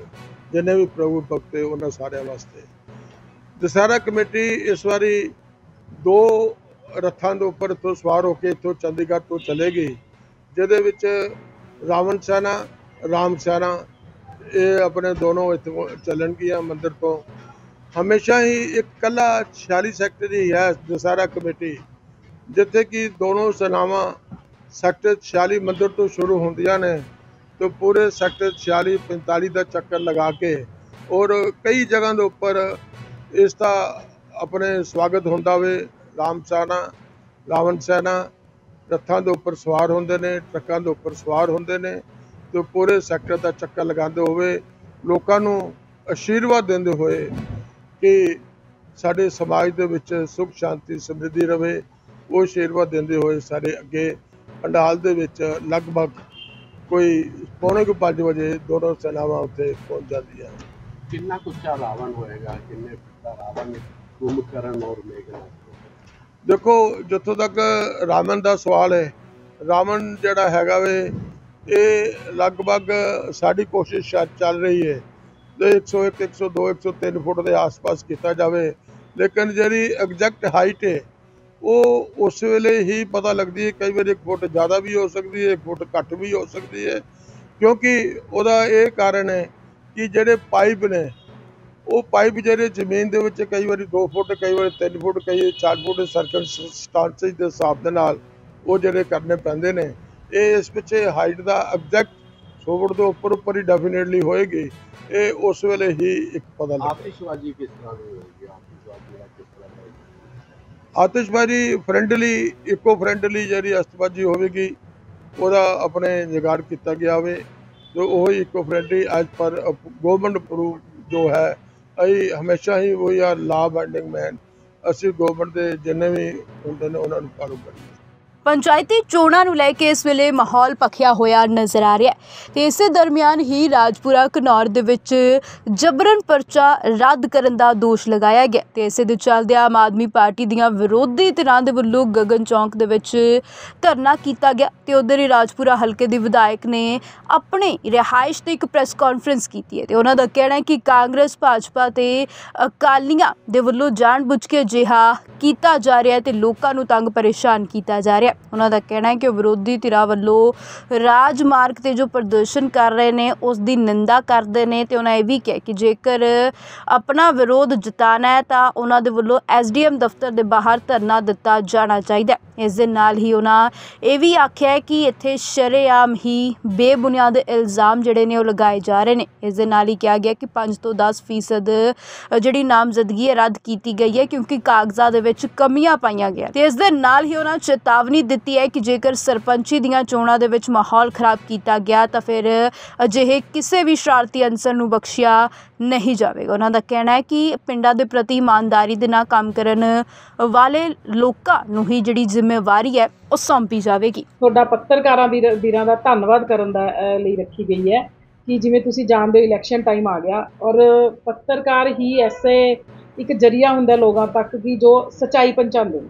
जिन्हें भी प्रभु भक्त है उन्होंने सारे वास्ते। दशहरा कमेटी इस बारी 2 रथां दे उपर इत्थों सवार होकर इत्थों चंडीगढ़ तो चलेगी, जिहदे विच रावण सेना राम सेना ये अपने दोनों इत्थों चलणगियां मंदिर तो। हमेशा ही एक कला 46 सैक्टर ही है दशहरा कमेटी, जिथे कि दोनों सेनावां सैक्टर 46 मंदिर तो शुरू होंदियां ने तो पूरे सैक्टर 46-45 का चक्कर लगा के और कई जगह के उपर इसका अपने स्वागत होंदा वे। राम सेना रावण सेना रथां के उपर सवार होंदे ने, ट्रकां के उपर सवार होंदे ने तो पूरे सैक्टर का चक्कर लगाते हुए लोकां नूं आशीर्वाद देंदे हुए कि साडे समाज दे विच सुख शांति समृद्धि रहे, वो आशीर्वाद देंदे हुए साडे अगे पंडाल दे विच लगभग कोई 4:45 बजे दोनों सेनावां उत्थे पहुंच जाती है। कितना कुछ रावण होएगा, किन्ने रावण कुंभकर्ण और मेघनाथ? देखो जिथों तक रावण का सवाल है, रावण जिहड़ा हैगा वे ये लगभग साड़ी कोशिश चल रही है तो 101, 102, 103 फुट के आस पास किया जाए, लेकिन जी एग्जैक्ट हाइट है वो उस वेले ही पता लगती है। कई बार 1 फुट ज़्यादा भी हो सकती है, 1 फुट घट भी हो सकती है, क्योंकि वह ये कारण है कि जेडे पाइप ने वो पाइप जेडे जमीन दे विच कई बार 2 फुट, कई बार 3 फुट, कई 4 फुट सर्कमस्टांसिस के हिसाब के नाल वो जेडे करने पैंदे ने। ये इस पिछे हाइट का एग्जैक्ट 100 फुट के उपर ही डेफिनेटली होएगी, ये उस वेले ही एक पता लगे। आतिशबाजी किस तरह की होगी? आतिशबाजी फ्रेंडली इको फ्रेंडली जी आतिशबाजी होगी, वह अपने जुगाड़ किया गया वे तो वही इको फ्रेंडली एज पर गवर्नमेंट अप्रूव जो है। अभी हमेशा ही वही आर लॉ अबैंडिंग मैन, असी गवर्नमेंट के जिन्हें भी होंदे ने उन्होंने फॉलो करिए। पंचायती चोणां ਨੂੰ ਲੈ ਕੇ ਇਸ ਵੇਲੇ ਮਾਹੌਲ ਪੱਖਿਆ ਹੋਇਆ ਨਜ਼ਰ ਆ ਰਿਹਾ ਹੈ ਤੇ ਇਸੇ ਦਰਮਿਆਨ ਹੀ ਰਾਜਪੁਰਾ ਘਨੌਰ ਦੇ ਵਿੱਚ ਜਬਰਨ ਪਰਚਾ ਰੱਦ ਕਰਨ ਦਾ ਦੋਸ਼ ਲਗਾਇਆ ਗਿਆ ਤੇ ਇਸੇ ਦੇ ਚੱਲਦੇ ਆਮ ਆਦਮੀ ਪਾਰਟੀ ਦੀਆਂ ਵਿਰੋਧੀ ਧਿਰਾਂ ਦੇ ਵੱਲੋਂ ਗਗਨ ਚੌਂਕ ਦੇ ਵਿੱਚ ਧਰਨਾ ਕੀਤਾ ਗਿਆ ਤੇ ਉਧਰ ਹੀ ਰਾਜਪੁਰਾ ਹਲਕੇ ਦੇ ਵਿਧਾਇਕ ਨੇ ਆਪਣੇ ਰਿਹਾਇਸ਼ ਤੇ ਇੱਕ ਪ੍ਰੈਸ ਕਾਨਫਰੰਸ ਕੀਤੀ ਹੈ ਤੇ ਉਹਨਾਂ ਦਾ ਕਹਿਣਾ ਹੈ ਕਿ ਕਾਂਗਰਸ ਭਾਜਪਾ ਤੇ ਅਕਾਲੀਆਂ ਦੇ ਵੱਲੋਂ ਜਾਣਬੁੱਝ ਕੇ ਅਜਿਹਾ ਕੀਤਾ ਜਾ ਰਿਹਾ ਤੇ ਲੋਕਾਂ ਨੂੰ ਤੰਗ ਪਰੇਸ਼ਾਨ ਕੀਤਾ ਜਾ ਰਿਹਾ। ਉਹਨਾਂ ਦਾ ਕਹਿਣਾ ਹੈ ਕਿ ਵਿਰੋਧੀ ਧਿਰਾਂ ਵੱਲੋਂ ਰਾਜਮਾਰਗ ਤੇ ਜੋ ਪ੍ਰਦਰਸ਼ਨ ਕਰ ਰਹੇ ਨੇ ਉਸ ਦੀ ਨਿੰਦਾ ਕਰਦੇ ਨੇ ਤੇ ਉਹਨਾਂ ਇਹ ਵੀ ਕਿਹਾ ਕਿ ਜੇਕਰ ਆਪਣਾ ਵਿਰੋਧ ਜਤਾਉਣਾ ਹੈ ਤਾਂ ਉਹਨਾਂ ਦੇ ਵੱਲੋਂ SDM ਦਫ਼ਤਰ ਦੇ ਬਾਹਰ ਧਰਨਾ ਦਿੱਤਾ ਜਾਣਾ ਚਾਹੀਦਾ। ਇਸ ਦੇ ਨਾਲ ਹੀ ਉਹਨਾਂ ਇਹ ਵੀ ਆਖਿਆ ਹੈ ਕਿ ਇੱਥੇ ਸ਼ਰੇਆਮ ਹੀ ਬੇਬੁਨਿਆਦ ਇਲਜ਼ਾਮ ਜਿਹੜੇ ਨੇ ਉਹ ਲਗਾਏ ਜਾ ਰਹੇ ਨੇ। ਇਸ ਦੇ ਨਾਲ ਹੀ ਕਿਹਾ ਗਿਆ ਕਿ 5 ਤੋਂ 10% ਜਿਹੜੀ ਨਾਮਜ਼ਦਗੀ ਹੈ ਰੱਦ ਕੀਤੀ ਗਈ ਹੈ ਕਿਉਂਕਿ ਕਾਗਜ਼ਾਂ ਦੇ ਵਿੱਚ ਕਮੀਆਂ ਪਾਈਆਂ ਗਿਆ ਤੇ ਇਸ ਦੇ ਨਾਲ ਹੀ ਉਹਨਾਂ ਚੇਤਾਵਨੀ ਦਿੱਤੀ ਹੈ ਕਿ ਜੇਕਰ ਸਰਪੰਚੀ ਦੀਆਂ ਚੋਣਾਂ ਦੇ ਵਿੱਚ ਮਾਹੌਲ ਖਰਾਬ ਕੀਤਾ ਗਿਆ ਤਾਂ ਫਿਰ ਅਜਿਹੇ ਕਿਸੇ ਵੀ ਸ਼ਰਾਰਤੀ ਅਨਸਰ ਨੂੰ ਬਖਸ਼ਿਆ ਨਹੀਂ ਜਾਵੇਗਾ। ਉਹਨਾਂ ਦਾ ਕਹਿਣਾ ਹੈ ਕਿ ਪਿੰਡਾਂ ਦੇ ਪ੍ਰਤੀ ਇਮਾਨਦਾਰੀ ਦੇ ਨਾਲ ਕੰਮ ਕਰਨ ਵਾਲੇ ਲੋਕਾਂ ਨੂੰ ਹੀ ਜਿਹੜੀ ਜ਼ਿੰਮੇਵਾਰੀ ਹੈ ਉਹ ਸੌਂਪੀ ਜਾਵੇਗੀ। ਤੁਹਾਡਾ ਪੱਤਰਕਾਰਾਂ ਵੀਰਾਂ ਦਾ ਧੰਨਵਾਦ ਕਰਨ ਦਾ ਲਈ ਰੱਖੀ ਗਈ ਹੈ ਕਿ ਜਿਵੇਂ ਤੁਸੀਂ ਜਾਣਦੇ ਹੋ ਇਲੈਕਸ਼ਨ ਟਾਈਮ ਆ ਗਿਆ ਔਰ ਪੱਤਰਕਾਰ ਹੀ ਐਸੇ ਇੱਕ ਜਰੀਆ ਹੁੰਦਾ ਲੋਕਾਂ ਤੱਕ ਕਿ ਜੋ ਸੱਚਾਈ ਪਹੁੰਚਾਉਂਦੇ ਨੇ।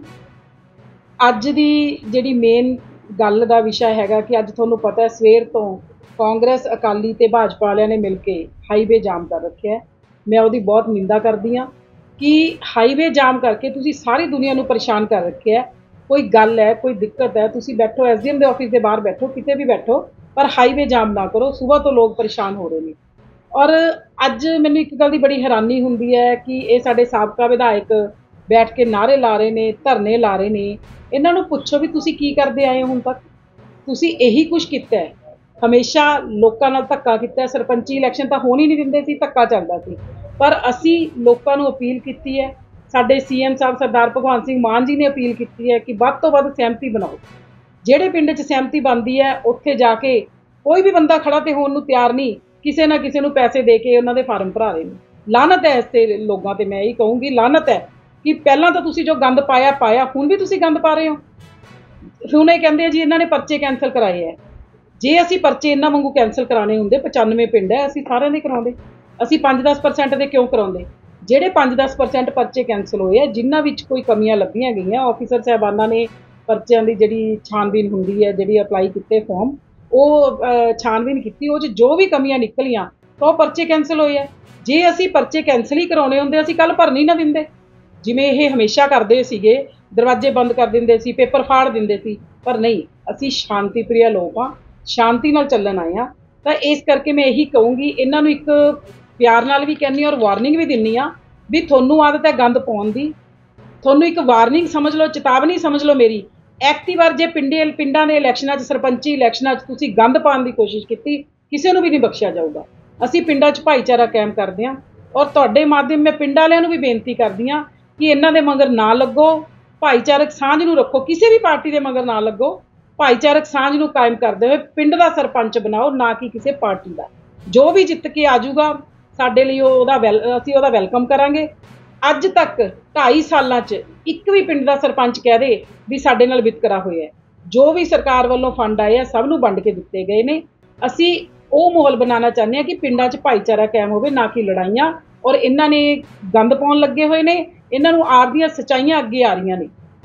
ਅੱਜ ਦੀ ਜਿਹੜੀ ਮੇਨ ਗੱਲ ਦਾ ਵਿਸ਼ਾ ਹੈਗਾ ਕਿ ਅੱਜ ਤੁਹਾਨੂੰ ਪਤਾ ਹੈ ਸਵੇਰ ਤੋਂ ਕਾਂਗਰਸ ਅਕਾਲੀ ਤੇ ਭਾਜਪਾ ਵਾਲਿਆਂ ਨੇ ਮਿਲ ਕੇ ਹਾਈਵੇ ਜਾਮ ਕਰ ਰੱਖਿਆ ਹੈ। ਮੈਂ ਉਹਦੀ ਬਹੁਤ ਨਿੰਦਾ ਕਰਦੀ ਹਾਂ ਕਿ ਹਾਈਵੇ ਜਾਮ ਕਰਕੇ ਤੁਸੀਂ ਸਾਰੀ ਦੁਨੀਆ ਨੂੰ ਪਰੇਸ਼ਾਨ ਕਰ ਰੱਖਿਆ। ਕੋਈ ਗੱਲ ਹੈ, ਕੋਈ ਦਿੱਕਤ ਹੈ, ਤੁਸੀਂ ਬੈਠੋ SDM ਦੇ ਆਫਿਸ ਦੇ ਬਾਹਰ ਬੈਠੋ, ਕਿਤੇ ਵੀ ਬੈਠੋ, ਪਰ ਹਾਈਵੇ ਜਾਮ ਨਾ ਕਰੋ। ਸਵੇਰ ਤੋਂ ਲੋਕ ਪਰੇਸ਼ਾਨ ਹੋ ਰਹੇ ਨੇ ਔਰ ਅੱਜ ਮੈਨੂੰ ਇੱਕ ਗੱਲ ਦੀ ਬੜੀ ਹੈਰਾਨੀ ਹੁੰਦੀ ਹੈ ਕਿ ਇਹ ਸਾਡੇ ਸਾਬਕਾ ਵਿਧਾਇਕ ਬੈਠ ਕੇ ਨਾਅਰੇ ਲਾ ਰਹੇ ਨੇ, ਧਰਨੇ ਲਾ ਰਹੇ ਨੇ। ਇਹਨਾਂ ਨੂੰ ਪੁੱਛੋ ਵੀ ਤੁਸੀਂ ਕੀ ਕਰਦੇ ਆਏ ਹੋ ਹੁਣ ਤੱਕ? ਤੁਸੀਂ ਇਹੀ ਕੁਛ ਕੀਤਾ ਹੈ, ਹਮੇਸ਼ਾ ਲੋਕਾਂ ਨਾਲ ਧੱਕਾ ਕੀਤਾ। ਸਰਪੰਚੀ ਇਲੈਕਸ਼ਨ ਤਾਂ ਹੋਣ ਹੀ ਨਹੀਂ ਦਿੰਦੇ ਸੀ, ਧੱਕਾ ਚੱਲਦਾ ਸੀ, ਪਰ ਅਸੀਂ ਲੋਕਾਂ ਨੂੰ ਅਪੀਲ ਕੀਤੀ ਹੈ। ਸਾਡੇ CM ਸਾਹਿਬ ਸਰਦਾਰ ਭਗਵੰਤ ਸਿੰਘ ਮਾਨ ਜੀ ਨੇ ਅਪੀਲ ਕੀਤੀ ਹੈ ਕਿ ਵੱਧ ਤੋਂ ਵੱਧ ਸਹਿਮਤੀ ਬਣਾਓ। ਜਿਹੜੇ ਪਿੰਡ 'ਚ ਸਹਿਮਤੀ ਬਣਦੀ ਹੈ ਉੱਥੇ ਜਾ ਕੇ ਕੋਈ ਵੀ ਬੰਦਾ ਖੜਾ ਤੇ ਹੋਣ ਨੂੰ ਤਿਆਰ ਨਹੀਂ, ਕਿਸੇ ਨਾ ਕਿਸੇ ਨੂੰ ਪੈਸੇ ਦੇ ਕੇ ਉਹਨਾਂ ਦੇ ਫਾਰਮ ਭਰਾ ਰਹੇ ਨੇ। ਲਾਹਨਤ ਹੈ ਇਸ 'ਤੇ ਲੋਕਾਂ 'ਤੇ, ਮੈਂ ਇਹੀ ਕਹੂੰਗੀ ਲਾਹਨਤ ਹੈ ਕਿ ਪਹਿਲਾਂ ਤਾਂ ਤੁਸੀਂ ਜੋ ਗੰਦ ਪਾਇਆ ਹੁਣ ਵੀ ਤੁਸੀਂ ਗੰਦ ਪਾ ਰਹੇ ਹੋ। ਹੁਣ ਇਹ ਕਹਿੰਦੇ ਆ ਜੀ ਇਹਨਾਂ ਨੇ ਪਰਚੇ ਕੈਂਸਲ ਕਰਾਏ ਹੈ। ਜੇ ਅਸੀਂ ਪਰਚੇ ਇਹਨਾਂ ਵਾਂਗੂ ਕੈਂਸਲ ਕਰਾਉਣੇ ਹੁੰਦੇ, 95 ਪਿੰਡ ਹੈ, ਅਸੀਂ ਸਾਰਿਆਂ ਦੇ ਕਰਾਉਂਦੇ। ਅਸੀਂ 5-10% ਦੇ ਕਿਉਂ ਕਰਾਉਂਦੇ? ਜਿਹੜੇ 5-10% ਪਰਚੇ ਕੈਂਸਲ ਹੋਏ ਆ ਜਿਨ੍ਹਾਂ ਵਿੱਚ ਕੋਈ ਕਮੀਆਂ ਲੱਭੀਆਂ ਗਈਆਂ, ਆਫੀਸਰ ਸਾਹਿਬਾਨਾਂ ਨੇ ਪਰਚਿਆਂ ਦੀ ਜਿਹੜੀ ਛਾਣਬੀਨ ਹੁੰਦੀ ਹੈ, ਜਿਹੜੀ ਅਪਲਾਈ ਕੀਤੇ ਫਾਰਮ, ਉਹ ਛਾਣਬੀਨ ਕੀਤੀ, ਉਹ 'ਚ ਜੋ ਵੀ ਕਮੀਆਂ ਨਿਕਲੀਆਂ ਤਾਂ ਉਹ ਪਰਚੇ ਕੈਂਸਲ ਹੋਏ ਆ। ਜੇ ਅਸੀਂ ਪਰਚੇ ਕੈਂਸਲ ਹੀ ਕਰਾਉਣੇ ਹੁੰਦੇ ਅਸੀਂ ਕੱਲ ਭਰਨੀ ਨਾ ਦਿੰਦੇ, ਜਿਵੇਂ ਇਹ ਹਮੇਸ਼ਾ ਕਰਦੇ ਸੀਗੇ, ਦਰਵਾਜ਼ੇ ਬੰਦ ਕਰ ਦਿੰਦੇ ਸੀ, ਪੇਪਰ ਫਾੜ ਦਿੰਦੇ ਸੀ। ਪਰ ਨਹੀਂ, ਅਸੀਂ ਸ਼ਾਂਤੀ ਪ੍ਰਿਆ ਲੋਕ ਹਾਂ, ਸ਼ਾਂਤੀ ਨਾਲ ਚੱਲਣ ਆਏ ਹਾਂ। ਤਾਂ ਇਸ ਕਰਕੇ ਮੈਂ ਇਹੀ ਕਹੂੰਗੀ, ਇਹਨਾਂ ਨੂੰ ਇੱਕ ਪਿਆਰ ਨਾਲ ਵੀ ਕਹਿੰਦੀ ਔਰ ਵਾਰਨਿੰਗ ਵੀ ਦਿੰਦੀ ਹਾਂ ਵੀ ਤੁਹਾਨੂੰ ਆਦਤ ਹੈ ਗੰਦ ਪਾਉਣ ਦੀ, ਤੁਹਾਨੂੰ ਇੱਕ ਵਾਰਨਿੰਗ ਸਮਝ ਲਓ, ਚੇਤਾਵਨੀ ਸਮਝ ਲਓ ਮੇਰੀ। ਐਕਟਿਵ ਵਾਰ ਜੇ ਪਿੰਡਾਂ ਦੇ ਇਲੈਕਸ਼ਨਾਂ 'ਚ, ਸਰਪੰਚੀ ਇਲੈਕਸ਼ਨਾਂ 'ਚ ਤੁਸੀਂ ਗੰਦ ਪਾਉਣ ਦੀ ਕੋਸ਼ਿਸ਼ ਕੀਤੀ, ਕਿਸੇ ਨੂੰ ਵੀ ਨਹੀਂ ਬਖਸ਼ਿਆ ਜਾਊਗਾ। ਅਸੀਂ ਪਿੰਡਾਂ 'ਚ ਭਾਈਚਾਰਾ ਕਾਇਮ ਕਰਦੇ ਹਾਂ ਔਰ ਤੁਹਾਡੇ ਮਾਧਿਅਮ ਮੈਂ ਪਿੰਡ ਵਾਲਿਆਂ ਨੂੰ ਵੀ ਬੇਨਤੀ ਕਰਦੀ ਹਾਂ ਕਿ ਇਹਨਾਂ ਦੇ ਮਗਰ ਨਾ ਲੱਗੋ, ਭਾਈਚਾਰਕ ਸਾਂਝ ਨੂੰ ਰੱਖੋ, ਕਿਸੇ ਵੀ ਪਾਰਟੀ ਦੇ ਮਗਰ ਨਾ ਲੱਗੋ, ਭਾਈਚਾਰਕ ਸਾਂਝ ਨੂੰ ਕਾਇਮ ਕਰਦੇ ਹੋਏ ਪਿੰਡ ਦਾ ਸਰਪੰਚ ਬਣਾਓ, ਨਾ ਕਿ ਕਿਸੇ ਪਾਰਟੀ ਦਾ। ਜੋ ਵੀ ਜਿੱਤ ਕੇ ਆ ਜਾਊਗਾ ਸਾਡੇ ਲਈ ਅਸੀਂ ਉਹਦਾ ਵੈਲਕਮ ਕਰਾਂਗੇ। ਅੱਜ ਤੱਕ 2.5 ਸਾਲਾਂ 'ਚ ਇੱਕ ਵੀ ਪਿੰਡ ਦਾ ਸਰਪੰਚ ਕਹਿ ਦੇ ਵੀ ਸਾਡੇ ਨਾਲ ਵਿਤਕਰਾ ਹੋਇਆ। ਜੋ ਵੀ ਸਰਕਾਰ ਵੱਲੋਂ ਫੰਡ ਆਏ ਆ ਸਭ ਨੂੰ ਵੰਡ ਕੇ ਦਿੱਤੇ ਗਏ ਨੇ। ਅਸੀਂ ਉਹ ਮਾਹੌਲ ਬਣਾਉਣਾ ਚਾਹੁੰਦੇ ਹਾਂ ਕਿ ਪਿੰਡਾਂ 'ਚ ਭਾਈਚਾਰਾ ਕਾਇਮ ਹੋਵੇ, ਨਾ ਕਿ ਲੜਾਈਆਂ। ਔਰ ਇਹਨਾਂ ਨੇ ਗੰਦ ਪਾਉਣ ਲੱਗੇ ਹੋਏ ਨੇ, ਇਹਨਾਂ ਨੂੰ ਆਪਦੀਆਂ ਸੱਚਾਈਆਂ ਅੱਗੇ ਆ ਰਹੀਆਂ ਨੇ।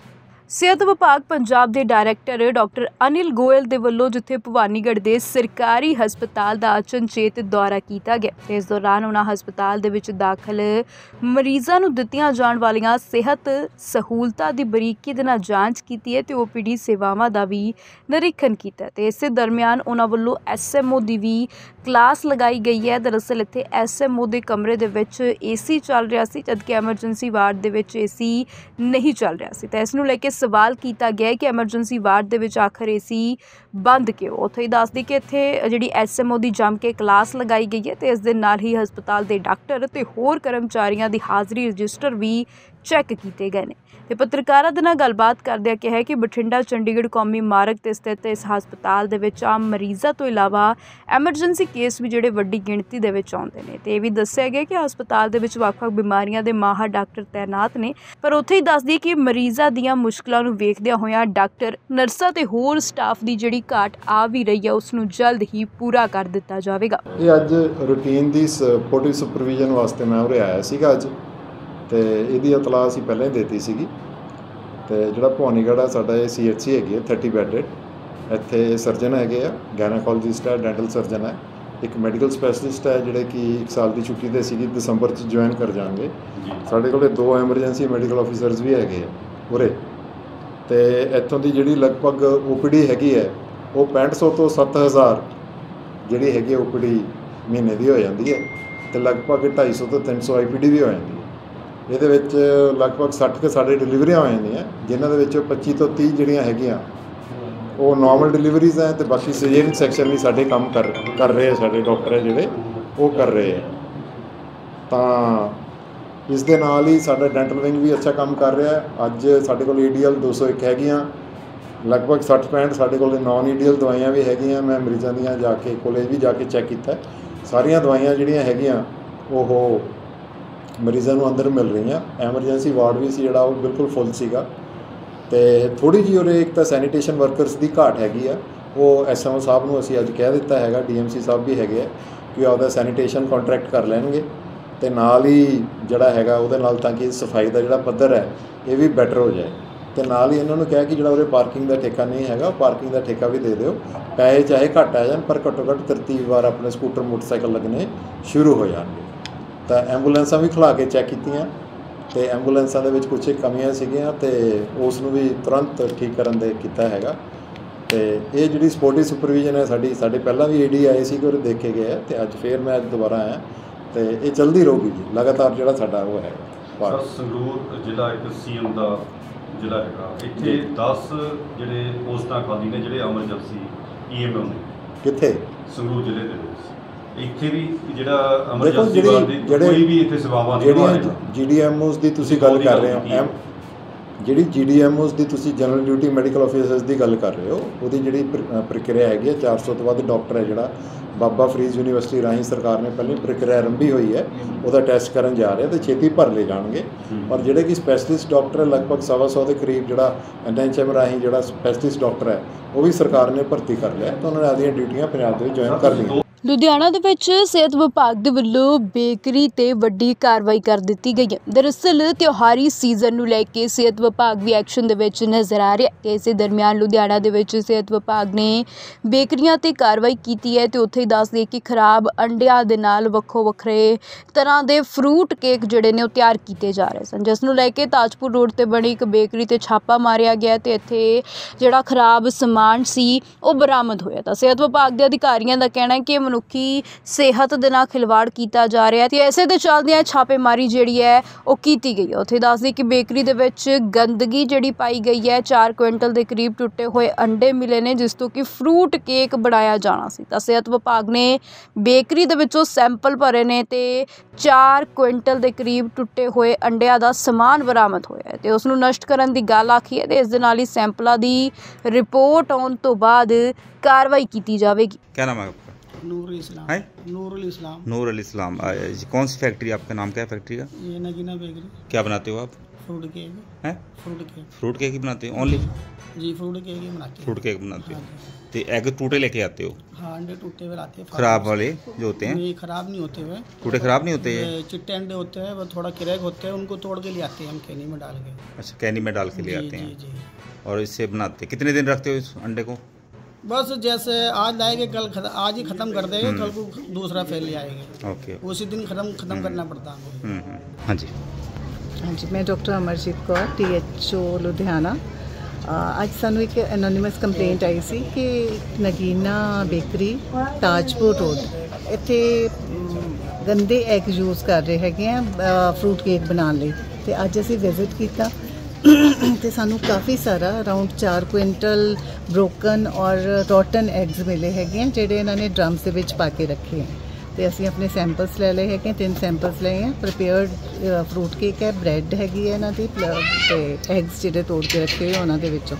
ਸਿਹਤ ਵਿਭਾਗ ਪੰਜਾਬ ਦੇ ਡਾਇਰੈਕਟਰ ਡਾਕਟਰ ਅਨਿਲ ਗੋਇਲ ਦੇ ਵੱਲੋਂ ਜਿੱਥੇ ਭਵਾਨੀਗੜ੍ਹ ਦੇ ਸਰਕਾਰੀ ਹਸਪਤਾਲ ਦਾ ਅਚਨਚੇਤ ਦੌਰਾ ਕੀਤਾ ਗਿਆ ਤੇ ਇਸ ਦੌਰਾਨ ਉਹਨਾਂ ਹਸਪਤਾਲ ਦੇ ਵਿੱਚ ਦਾਖਲ ਮਰੀਜ਼ਾਂ ਨੂੰ ਦਿੱਤੀਆਂ ਜਾਣ ਵਾਲੀਆਂ ਸਿਹਤ ਸਹੂਲਤਾਂ ਦੀ ਬਰੀਕੀ ਦੇ ਨਾਲ ਜਾਂਚ ਕੀਤੀ ਹੈ ਤੇ OPD ਸੇਵਾਵਾਂ ਦਾ ਵੀ ਨਿਰੀਖਣ ਕੀਤਾ ਤੇ ਇਸੇ ਦਰਮਿਆਨ ਉਹਨਾਂ ਵੱਲੋਂ SMO ਦੀ ਵੀ ਕਲਾਸ ਲਗਾਈ ਗਈ ਹੈ। ਦਰਅਸਲ ਇੱਥੇ SMO ਦੇ ਕਮਰੇ ਦੇ ਵਿੱਚ AC ਚੱਲ ਰਿਹਾ ਸੀ, ਜਦਕਿ ਐਮਰਜੈਂਸੀ ਵਾਰਡ ਦੇ ਵਿੱਚ AC ਨਹੀਂ ਚੱਲ ਰਿਹਾ ਸੀ। ਤਾਂ ਇਸ ਨੂੰ ਲੈ ਕੇ ਸਵਾਲ ਕੀਤਾ ਗਿਆ ਕਿ ਐਮਰਜੈਂਸੀ ਵਾਰਡ ਦੇ ਵਿੱਚ ਆਖਰ AC ਬੰਦ ਕਿਉਂ। ਉੱਥੇ ਹੀ ਦੱਸਦੀ ਕਿ ਇੱਥੇ ਜਿਹੜੀ SMO ਦੀ ਜੰਮ ਕੇ ਕਲਾਸ ਲਗਾਈ ਗਈ ਹੈ ਤੇ ਇਸ ਦੇ ਨਾਲ ਹੀ ਹਸਪਤਾਲ ਦੇ ਡਾਕਟਰ ਤੇ ਹੋਰ ਕਰਮਚਾਰੀਆਂ ਦੀ ਹਾਜ਼ਰੀ ਰਜਿਸਟਰ ਵੀ ਚੈੱਕ ਕੀਤੇ ਗਏ ਨੇ। ਤੇ ਪੱਤਰਕਾਰਾਂ ਦੇ ਨਾਲ ਗੱਲਬਾਤ ਕਰਦਿਆਂ ਕਿਹਾ ਕਿ ਬਠਿੰਡਾ ਚੰਡੀਗੜ੍ਹ ਕੌਮੀ ਮਾਰਗ ਤੇ ਸਥਿਤ ਇਸ ਹਸਪਤਾਲ ਦੇ ਵਿੱਚ ਆਮ ਮਰੀਜ਼ਾਂ ਤੋਂ ਇਲਾਵਾ ਐਮਰਜੈਂਸੀ ਕੇਸ ਵੀ ਜਿਹੜੇ ਵੱਡੀ ਗਿਣਤੀ ਦੇ ਵਿੱਚ ਆਉਂਦੇ ਨੇ ਤੇ ਇਹ ਵੀ ਦੱਸਿਆ ਗਿਆ ਕਿ ਹਸਪਤਾਲ ਦੇ ਵਿੱਚ ਵੱਖ-ਵੱਖ ਬਿਮਾਰੀਆਂ ਦੇ ਮਾਹਰ ਡਾਕਟਰ ਤੈਨਾਤ ਨੇ। ਪਰ ਉੱਥੇ ਹੀ ਦੱਸਦੀ ਕਿ ਮਰੀਜ਼ਾਂ ਦੀਆਂ ਮੁਸ਼ਕਲਾਂ ਨੂੰ ਵੇਖਦਿਆਂ ਹੋਇਆਂ ਡਾਕਟਰ, ਨਰਸਾਂ ਤੇ ਹੋਰ ਸਟਾਫ ਦੀ ਜਿਹੜੀ ਘਾਟ ਆ ਵੀ ਰਹੀ ਹੈ ਉਸ ਨੂੰ ਜਲਦ ਹੀ ਪੂਰਾ ਕਰ ਦਿੱਤਾ ਜਾਵੇਗਾ। ਇਹ ਅੱਜ ਰੂਟੀਨ ਦੀ ਸਪੋਰਟਿਵ ਸੁਪਰਵਿਜ਼ਨ ਵਾਸਤੇ ਮੈਂ ਉਰੇ ਆਇਆ ਸੀਗਾ ਅੱਜ, ਤੇ ਇਹਦੀ ਇਤਲਾਹ ਅਸੀਂ ਪਹਿਲਾਂ ਹੀ ਦੇਤੀ ਸੀਗੀ। ਤੇ ਜਿਹੜਾ ਭਵਾਨੀਗੜ੍ਹ ਆ ਸਾਡਾ ਇਹ CHC ਹੈਗੀ ਹੈ 30 ਬੈਡਡ। ਇੱਥੇ ਸਰਜਨ ਹੈਗੇ ਆ, ਗਾਇਨੋਕੋਲੋਜਿਸਟ ਹੈ, ਡੈਂਟਲ ਸਰਜਨ ਹੈ, ਇੱਕ ਮੈਡੀਕਲ ਸਪੈਸ਼ਲਿਸਟ ਹੈ ਜਿਹੜੇ ਕਿ 1 ਸਾਲ ਦੀ ਛੁੱਟੀ 'ਤੇ ਸੀਗੀ, ਦਸੰਬਰ 'ਚ ਜੁਆਇਨ ਕਰ ਜਾਣਗੇ। ਸਾਡੇ ਕੋਲ 2 ਐਮਰਜੈਂਸੀ ਮੈਡੀਕਲ ਆਫੀਸਰਸ ਵੀ ਹੈਗੇ ਆ ਉਰੇ। ਤੇ ਇੱਥੋਂ ਦੀ ਜਿਹੜੀ ਲਗਭਗ OPD ਹੈਗੀ ਹੈ ਉਹ 6500 ਤੋਂ 7000 ਜਿਹੜੀ ਹੈਗੀ OPD ਮਹੀਨੇ ਦੀ ਹੋ ਜਾਂਦੀ ਹੈ ਤੇ ਲਗਭਗ 250 ਤੋਂ 300 IPD ਵੀ ਹੋ ਜਾਂਦੀ ਹੈ। ਇਹਦੇ ਵਿੱਚ ਲਗਭਗ 60 ਕੇ ਸਾਡੇ ਡਿਲੀਵਰੀਆਂ ਹੋ ਜਾਂਦੀਆਂ, ਜਿਨ੍ਹਾਂ ਦੇ ਵਿੱਚ 25 ਤੋਂ 30 ਜਿਹੜੀਆਂ ਹੈਗੀਆਂ ਉਹ ਨਾਰਮਲ ਡਿਲੀਵਰੀਜ਼ ਹੈ ਤੇ ਬਾਕੀ ਸਿਜ਼ੇਰੀਅਨ ਸੈਕਸ਼ਨ ਵੀ ਸਾਡੇ ਕੰਮ ਕਰ ਰਹੇ ਆ, ਸਾਡੇ ਡਾਕਟਰ ਹੈ ਜਿਹੜੇ ਉਹ ਕਰ ਰਹੇ ਆ। ਤਾਂ ਇਸ ਦੇ ਨਾਲ ਹੀ ਸਾਡਾ ਡੈਂਟਲ ਵਿੰਗ ਵੀ ਅੱਛਾ ਕੰਮ ਕਰ ਰਿਹਾ। ਅੱਜ ਸਾਡੇ ਕੋਲ ADL 201 ਹੈਗੀਆਂ, ਲਗਭਗ 60-65 ਸਾਡੇ ਕੋਲ ਨਾਨ ADL ਦਵਾਈਆਂ ਵੀ ਹੈਗੀਆਂ। ਮੈਂ ਮਰੀਜ਼ਾਂ ਦੀਆਂ ਜਾ ਕੇ ਕੋਲੇ ਵੀ ਜਾ ਕੇ ਚੈੱਕ ਕੀਤਾ, ਸਾਰੀਆਂ ਦਵਾਈਆਂ ਜਿਹੜੀਆਂ ਹੈਗੀਆਂ ਉਹ ਮਰੀਜ਼ਾਂ ਨੂੰ ਅੰਦਰ ਮਿਲ ਰਹੀਆਂ। ਐਮਰਜੈਂਸੀ ਵਾਰਡ ਵੀ ਸੀ ਜਿਹੜਾ ਉਹ ਬਿਲਕੁਲ ਫੁੱਲ ਸੀਗਾ। ਤੇ ਥੋੜ੍ਹੀ ਜਿਹੀ ਉਹਦੇ ਇੱਕ ਤਾਂ ਸੈਨੀਟੇਸ਼ਨ ਵਰਕਰਸ ਦੀ ਘਾਟ ਹੈਗੀ ਆ, ਉਹ SMO ਸਾਹਿਬ ਨੂੰ ਅਸੀਂ ਅੱਜ ਕਹਿ ਦਿੱਤਾ ਹੈਗਾ, DMC ਸਾਹਿਬ ਵੀ ਹੈਗੇ ਆ ਕਿ ਉਹਦਾ ਸੈਨੀਟੇਸ਼ਨ ਕੰਟਰੈਕਟ ਕਰ ਲੈਣਗੇ ਤੇ ਨਾਲ ਹੀ ਜਿਹੜਾ ਹੈਗਾ ਉਹਦੇ ਨਾਲ, ਤਾਂ ਕਿ ਸਫਾਈ ਦਾ ਜਿਹੜਾ ਪੱਧਰ ਹੈ ਇਹ ਵੀ ਬੈਟਰ ਹੋ ਜਾਏ। ਤੇ ਨਾਲ ਹੀ ਇਹਨਾਂ ਨੂੰ ਕਿਹਾ ਕਿ ਜਿਹੜਾ ਉਹਦੇ ਪਾਰਕਿੰਗ ਦਾ ਠੇਕਾ ਨਹੀਂ ਹੈਗਾ, ਪਾਰਕਿੰਗ ਦਾ ਠੇਕਾ ਵੀ ਦੇ ਦਿਓ, ਪੈਸੇ ਚਾਹੇ ਘੱਟ ਆ ਜਾਣ ਪਰ ਘੱਟੋ ਘੱਟ ਤਰਤੀਬਵਾਰ ਆਪਣੇ ਸਕੂਟਰ ਮੋਟਰਸਾਈਕਲ ਲੱਗਣੇ ਸ਼ੁਰੂ ਹੋ ਜਾਣਗੇ। ਤਾਂ ਐਂਬੂਲੈਂਸਾਂ ਵੀ ਖਿਲਾ ਕੇ ਚੈੱਕ ਕੀਤੀਆਂ ਤੇ ਐਂਬੂਲੈਂਸਾਂ ਦੇ ਵਿੱਚ ਕੁਛ ਕਮੀਆਂ ਸੀਗੀਆਂ ਤੇ ਉਸ ਨੂੰ ਵੀ ਤੁਰੰਤ ਠੀਕ ਕਰਨ ਦੇ ਕੀਤਾ ਹੈਗਾ। ਤੇ ਇਹ ਜਿਹੜੀ ਸਪੋਰਟਿਵ ਸੁਪਰਵਿਜ਼ਨ ਹੈ ਸਾਡੇ ਪਹਿਲਾਂ ਵੀ AD ਆਏ ਸੀ ਕਿ ਉਹ ਦੇਖ ਕੇ ਗਏ ਆ ਤੇ ਅੱਜ ਫੇਰ ਮੈਂ ਦੁਬਾਰਾ ਆਇਆ ਤੇ ਇਹ ਚੱਲਦੀ ਰਹੂਗੀ ਜੀ ਲਗਾਤਾਰ ਜਿਹੜਾ ਸਾਡਾ ਉਹ ਹੈਗਾ। ਸਰ, ਸੰਗਰੂਰ ਜ਼ਿਲ੍ਹਾ ਇੱਕ CM ਦਾ ਜ਼ਿਲ੍ਹਾ ਹੈਗਾ, ਇੱਥੇ 10 ਜਿਹੜੇ ਪੋਸਟਾਂ ਖਾਲੀ ਨੇ ਜਿਹੜੇ ਐਮਰਜੈਂਸੀ EMO ਨੇ। ਕਿੱਥੇ? ਸੰਗਰੂਰ ਜ਼ਿਲ੍ਹੇ ਦੇ ਵਿੱਚ। ਇੱਥੇ ਵੀ ਜਿਹੜਾ ਐਮਰਜੈਂਸੀ ਵਾਰਡ ਦੀ ਕੋਈ ਵੀ ਇੱਥੇ ਸੇਵਾਵਾਂ ਨਹੀਂ ਨਿਭਾ ਰਿਹਾ। GDMOs ਦੀ ਤੁਸੀਂ ਗੱਲ ਕਰ ਰਹੇ ਹੋ, ਜਿਹੜੀ GDMOs ਦੀ ਤੁਸੀਂ ਜਨਰਲ ਡਿਊਟੀ ਮੈਡੀਕਲ ਆਫੀਸਰਸ ਦੀ ਗੱਲ ਕਰ ਰਹੇ ਹੋ, ਉਹਦੀ ਜਿਹੜੀ ਪ੍ਰਕਿਰਿਆ ਹੈਗੀ ਹੈ 400 ਤੋਂ ਵੱਧ ਡਾਕਟਰ ਹੈ ਜਿਹੜਾ ਬਾਬਾ ਫਰੀਦ ਯੂਨੀਵਰਸਿਟੀ ਰਾਹੀਂ ਸਰਕਾਰ ਨੇ ਪਹਿਲੀ ਪ੍ਰਕਿਰਿਆ ਆਰੰਭੀ ਹੋਈ ਹੈ, ਉਹਦਾ ਟੈਸਟ ਕਰਨ ਜਾ ਰਿਹਾ ਤੇ ਛੇਤੀ ਭਰ ਲਏ ਜਾਣਗੇ। ਔਰ ਜਿਹੜੇ ਕਿ ਸਪੈਸ਼ਲਿਸਟ ਡਾਕਟਰ ਹੈ ਲਗਭਗ 125 ਦੇ ਕਰੀਬ, ਜਿਹੜਾ NHM ਰਾਹੀਂ ਜਿਹੜਾ ਸਪੈਸ਼ਲਿਸਟ ਡਾਕਟਰ ਹੈ ਉਹ ਵੀ ਸਰਕਾਰ ਨੇ ਭਰਤੀ ਕਰ ਲਿਆ ਤਾਂ ਉਹਨਾਂ ਨੇ ਆਪਦੀਆਂ ਡਿਊਟੀਆਂ ਪੰਜਾਬ ਦੇ ਵਿੱਚ ਜੁਆਇਨ ਕਰ ਲਈਆਂ। ਲੁਧਿਆਣਾ ਦੇ ਵਿੱਚ ਸਿਹਤ ਵਿਭਾਗ ਦੇ ਵੱਲੋਂ ਬੇਕਰੀ ਤੇ ਵੱਡੀ ਕਾਰਵਾਈ ਕਰ ਦਿੱਤੀ ਗਈ ਹੈ। ਦਰਅਸਲ ਤਿਉਹਾਰੀ ਸੀਜ਼ਨ ਨੂੰ ਲੈ ਕੇ ਸਿਹਤ ਵਿਭਾਗ ਵੀ ਐਕਸ਼ਨ ਦੇ ਵਿੱਚ ਨਜ਼ਰ ਆ ਰਿਹਾ ਹੈ। ਇਸੇ ਦਰਮਿਆਨ ਲੁਧਿਆਣਾ ਦੇ ਵਿੱਚ ਸਿਹਤ ਵਿਭਾਗ ਨੇ ਬੇਕਰੀਆਂ ਤੇ ਕਾਰਵਾਈ ਕੀਤੀ ਹੈ ਤੇ ਉੱਥੇ ਹੀ ਦੱਸ ਦੇ ਕਿ ਖਰਾਬ ਅੰਡਿਆਂ ਦੇ ਨਾਲ ਵੱਖੋ ਵੱਖਰੇ ਤਰ੍ਹਾਂ ਦੇ ਫਰੂਟ ਕੇਕ ਜਿਹੜੇ ਨੇ ਉਹ ਤਿਆਰ ਕੀਤੇ ਜਾ ਰਹੇ ਸਨ, ਜਿਸ ਨੂੰ ਲੈ ਕੇ ਤਾਜਪੁਰ ਰੋਡ ਤੇ ਬਣੀ ਇੱਕ ਬੇਕਰੀ ਤੇ ਛਾਪਾ ਮਾਰਿਆ ਗਿਆ ਤੇ ਇੱਥੇ ਜਿਹੜਾ ਖਰਾਬ ਸਮਾਨ ਸੀ ਉਹ ਬਰਾਮਦ ਹੋਇਆ। ਤਾਂ ਸਿਹਤ ਵਿਭਾਗ ਦੇ ਅਧਿਕਾਰੀਆਂ ਦਾ ਕਹਿਣਾ ਹੈ ਕਿ ਮਨੁੱਖੀ ਸਿਹਤ ਦੇ ਨਾਲ ਖਿਲਵਾੜ ਕੀਤਾ ਜਾ ਰਿਹਾ ਤੇ ਐਸੇ ਦੇ ਚੱਲਦਿਆਂ ਛਾਪੇਮਾਰੀ ਜਿਹੜੀ ਹੈ ਉਹ ਕੀਤੀ ਗਈ ਹੈ। ਉੱਥੇ ਦੱਸਦੇ ਕਿ ਬੇਕਰੀ ਦੇ ਵਿੱਚ ਗੰਦਗੀ ਜਿਹੜੀ ਪਾਈ ਗਈ ਹੈ, 4 ਕੁਇੰਟਲ ਦੇ ਕਰੀਬ ਟੁੱਟੇ ਹੋਏ ਅੰਡੇ ਮਿਲੇ ਨੇ ਜਿਸ ਤੋਂ ਕਿ ਫਰੂਟ ਕੇਕ ਬਣਾਇਆ ਜਾਣਾ ਸੀ। ਤਾਂ ਸਿਹਤ ਵਿਭਾਗ ਨੇ ਬੇਕਰੀ ਦੇ ਵਿੱਚੋਂ ਸੈਂਪਲ ਭਰੇ ਨੇ ਤੇ 4 ਕੁਇੰਟਲ ਦੇ ਕਰੀਬ ਟੁੱਟੇ ਹੋਏ ਅੰਡਿਆਂ ਦਾ ਸਮਾਨ ਬਰਾਮਦ ਹੋਇਆ ਹੈ ਤੇ ਉਸ ਨੂੰ ਨਸ਼ਟ ਕਰਨ ਦੀ ਗੱਲ ਆਖੀ ਹੈ ਤੇ ਇਸ ਦੇ ਨਾਲ ਹੀ ਸੈਂਪਲਾਂ ਦੀ ਰਿਪੋर्ट ਆਉਣ ਤੋਂ ਬਾਅਦ कार्रवाई की जाएगी। क्या नाम है आपका? नूरुल इस्लाम। है? नूरुल इस्लाम। नूरुल इस्लाम। कौन सी फैक्ट्री, आपका नाम क्या है फैक्ट्री का? ये नगीना बेकरी। क्या बनाते हो आप? फ्रूट केक है? Fruit cake. फ्रूट केक ही बनाते हो ओनली? जी फ्रूट केक ही बनाते हैं। फ्रूट केक बनाते हो तो एग टूटे लेके आते हो? हाँ, अंडे टूटे हुए लाते हैं। खराब वाले जो होते हैं? नहीं, खराब नहीं होते हुए। टूटे खराब नहीं होते? चिट्टे अंडे होते हैं, वो थोड़ा क्रैक होते हैं, उनको तोड़ के ले आते हैं हम कैनी में डाल के। अच्छा, कैनी में डाल के ले आते हैं। जी जी। और इससे बनाते कितने दिन रखते हो इस अंडे को? बस जैसे आज लाएंगे कल आज ही ख़त्म कर देंगे, कल को दूसरा फैल ले आएंगे। ओके, उसी दिन ख़त्म करना पड़ता है। हाँ जी। हाँ जी, मैं डॉक्टर अमरजीत कौर, THO लुधियाना। ਅੱਜ ਸਾਨੂੰ ਇੱਕ ਐਨੋਨਿਮਸ ਕੰਪਲੇਂਟ ਆਈ ਸੀ ਕਿ ਨਗੀਨਾ ਬੇਕਰੀ ਤਾਜਪੁਰ ਰੋਡ ਇੱਥੇ ਗੰਦੇ ਐਗ ਯੂਜ਼ ਕਰ ਰਹੇ ਹੈਗੇ ਆ ਫਰੂਟ ਕੇਕ ਬਣਾਉਣ ਲਈ ਤੇ ਅੱਜ ਅਸੀਂ ਵਿਜ਼ਿਟ ਕੀਤਾ ਤੇ ਸਾਨੂੰ ਕਾਫੀ ਸਾਰਾ ਅਰਾਊਂਡ 4 ਕੁਇੰਟਲ ਬ੍ਰੋਕਨ ਔਰ ਰੋਟਨ ਐਗਸ ਮਿਲੇ ਹੈਗੇ ਆ ਜਿਹੜੇ ਇਹਨਾਂ ਨੇ ਡਰਮਸ ਦੇ ਵਿੱਚ ਪਾ ਕੇ ਰੱਖੇ ਆ ਤੇ ਅਸੀਂ ਆਪਣੇ ਸੈਂਪਲਸ ਲੈ ਲਏ ਹੈਗੇ 3 ਸੈਂਪਲਸ ਲਏ ਆ। ਪ੍ਰੀਪੇਅਰਡ ਫਰੂਟ ਕੇਕ ਹੈ, ਬ੍ਰੈਡ ਹੈਗੀ ਹੈ ਇਹਨਾਂ ਦੀ ਤੇ ਐਗਸ ਜਿਹੜੇ ਤੋੜ ਕੇ ਰੱਖੇ ਹੋਏ ਉਹਨਾਂ ਦੇ ਵਿੱਚੋਂ।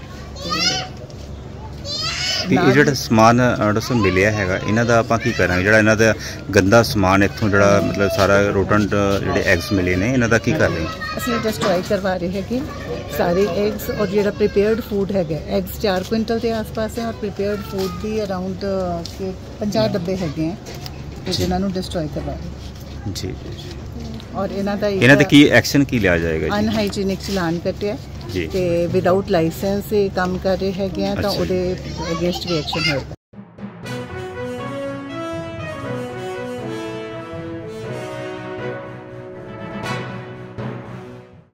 ਇਹ ਜਿਹੜਾ ਸਮਾਨ ਦੱਸੋ ਮਿਲਿਆ ਹੈਗਾ ਇਹਨਾਂ ਦਾ ਆਪਾਂ ਕੀ ਕਰਾਂਗੇ? ਜਿਹੜਾ ਇਹਨਾਂ ਦਾ ਗੰਦਾ ਸਮਾਨ ਇੱਥੋਂ ਜਿਹੜਾ ਮਤਲਬ ਸਾਰਾ ਰੋਟਨ ਜਿਹੜੇ ਐਗਸ ਮਿਲੇ ਨੇ ਇਹਨਾਂ ਦਾ ਕੀ ਕਰ ਰਹੇ? ਅਸੀਂ ਡਿਸਟਰੋਏ ਕਰਵਾ ਰਹੇ ਹੈਗੇ ਸਾਰੇ ਐਗਸ ਔਰ ਜਿਹੜਾ ਪ੍ਰੀਪੇਅਰਡ ਫੂਡ ਹੈਗਾ ਐਗਸ 4 ਕੁਇੰਟਲ ਦੇ ਆਸ-ਪਾਸ ਹੈ ਔਰ ਪ੍ਰੀਪੇਅਰਡ ਫੂਡ ਦੀ ਅਰਾਊਂਡ 50 ਡੱਬੇ ਹੈਗੇ ਆ ਤੇ ਜਿਨ੍ਹਾਂ ਨੂੰ ਡਿਸਟਰੋਏ ਕਰਵਾ ਰਹੇ ਜੀ। ਔਰ ਇਹਨਾਂ ਦਾ ਕੀ ਐਕਸ਼ਨ ਕੀ ਲਿਆ ਜਾਏਗਾ ਜੀ? ਅਨਹਾਈਜੀਨਿਕ ਚਲਾਨ ਕੱਟਿਆ ਜੀ ਤੇ ਵਿਦਆਊਟ ਲਾਇਸੈਂਸ ਇਹ ਕੰਮ ਕਰ ਰਹੇ ਹੈਗੇ ਆ ਤਾਂ ਉਹਦੇ ਅਗੇਂਸਟ ਵੀ ਐਕਸ਼ਨ ਹੋਏਗਾ।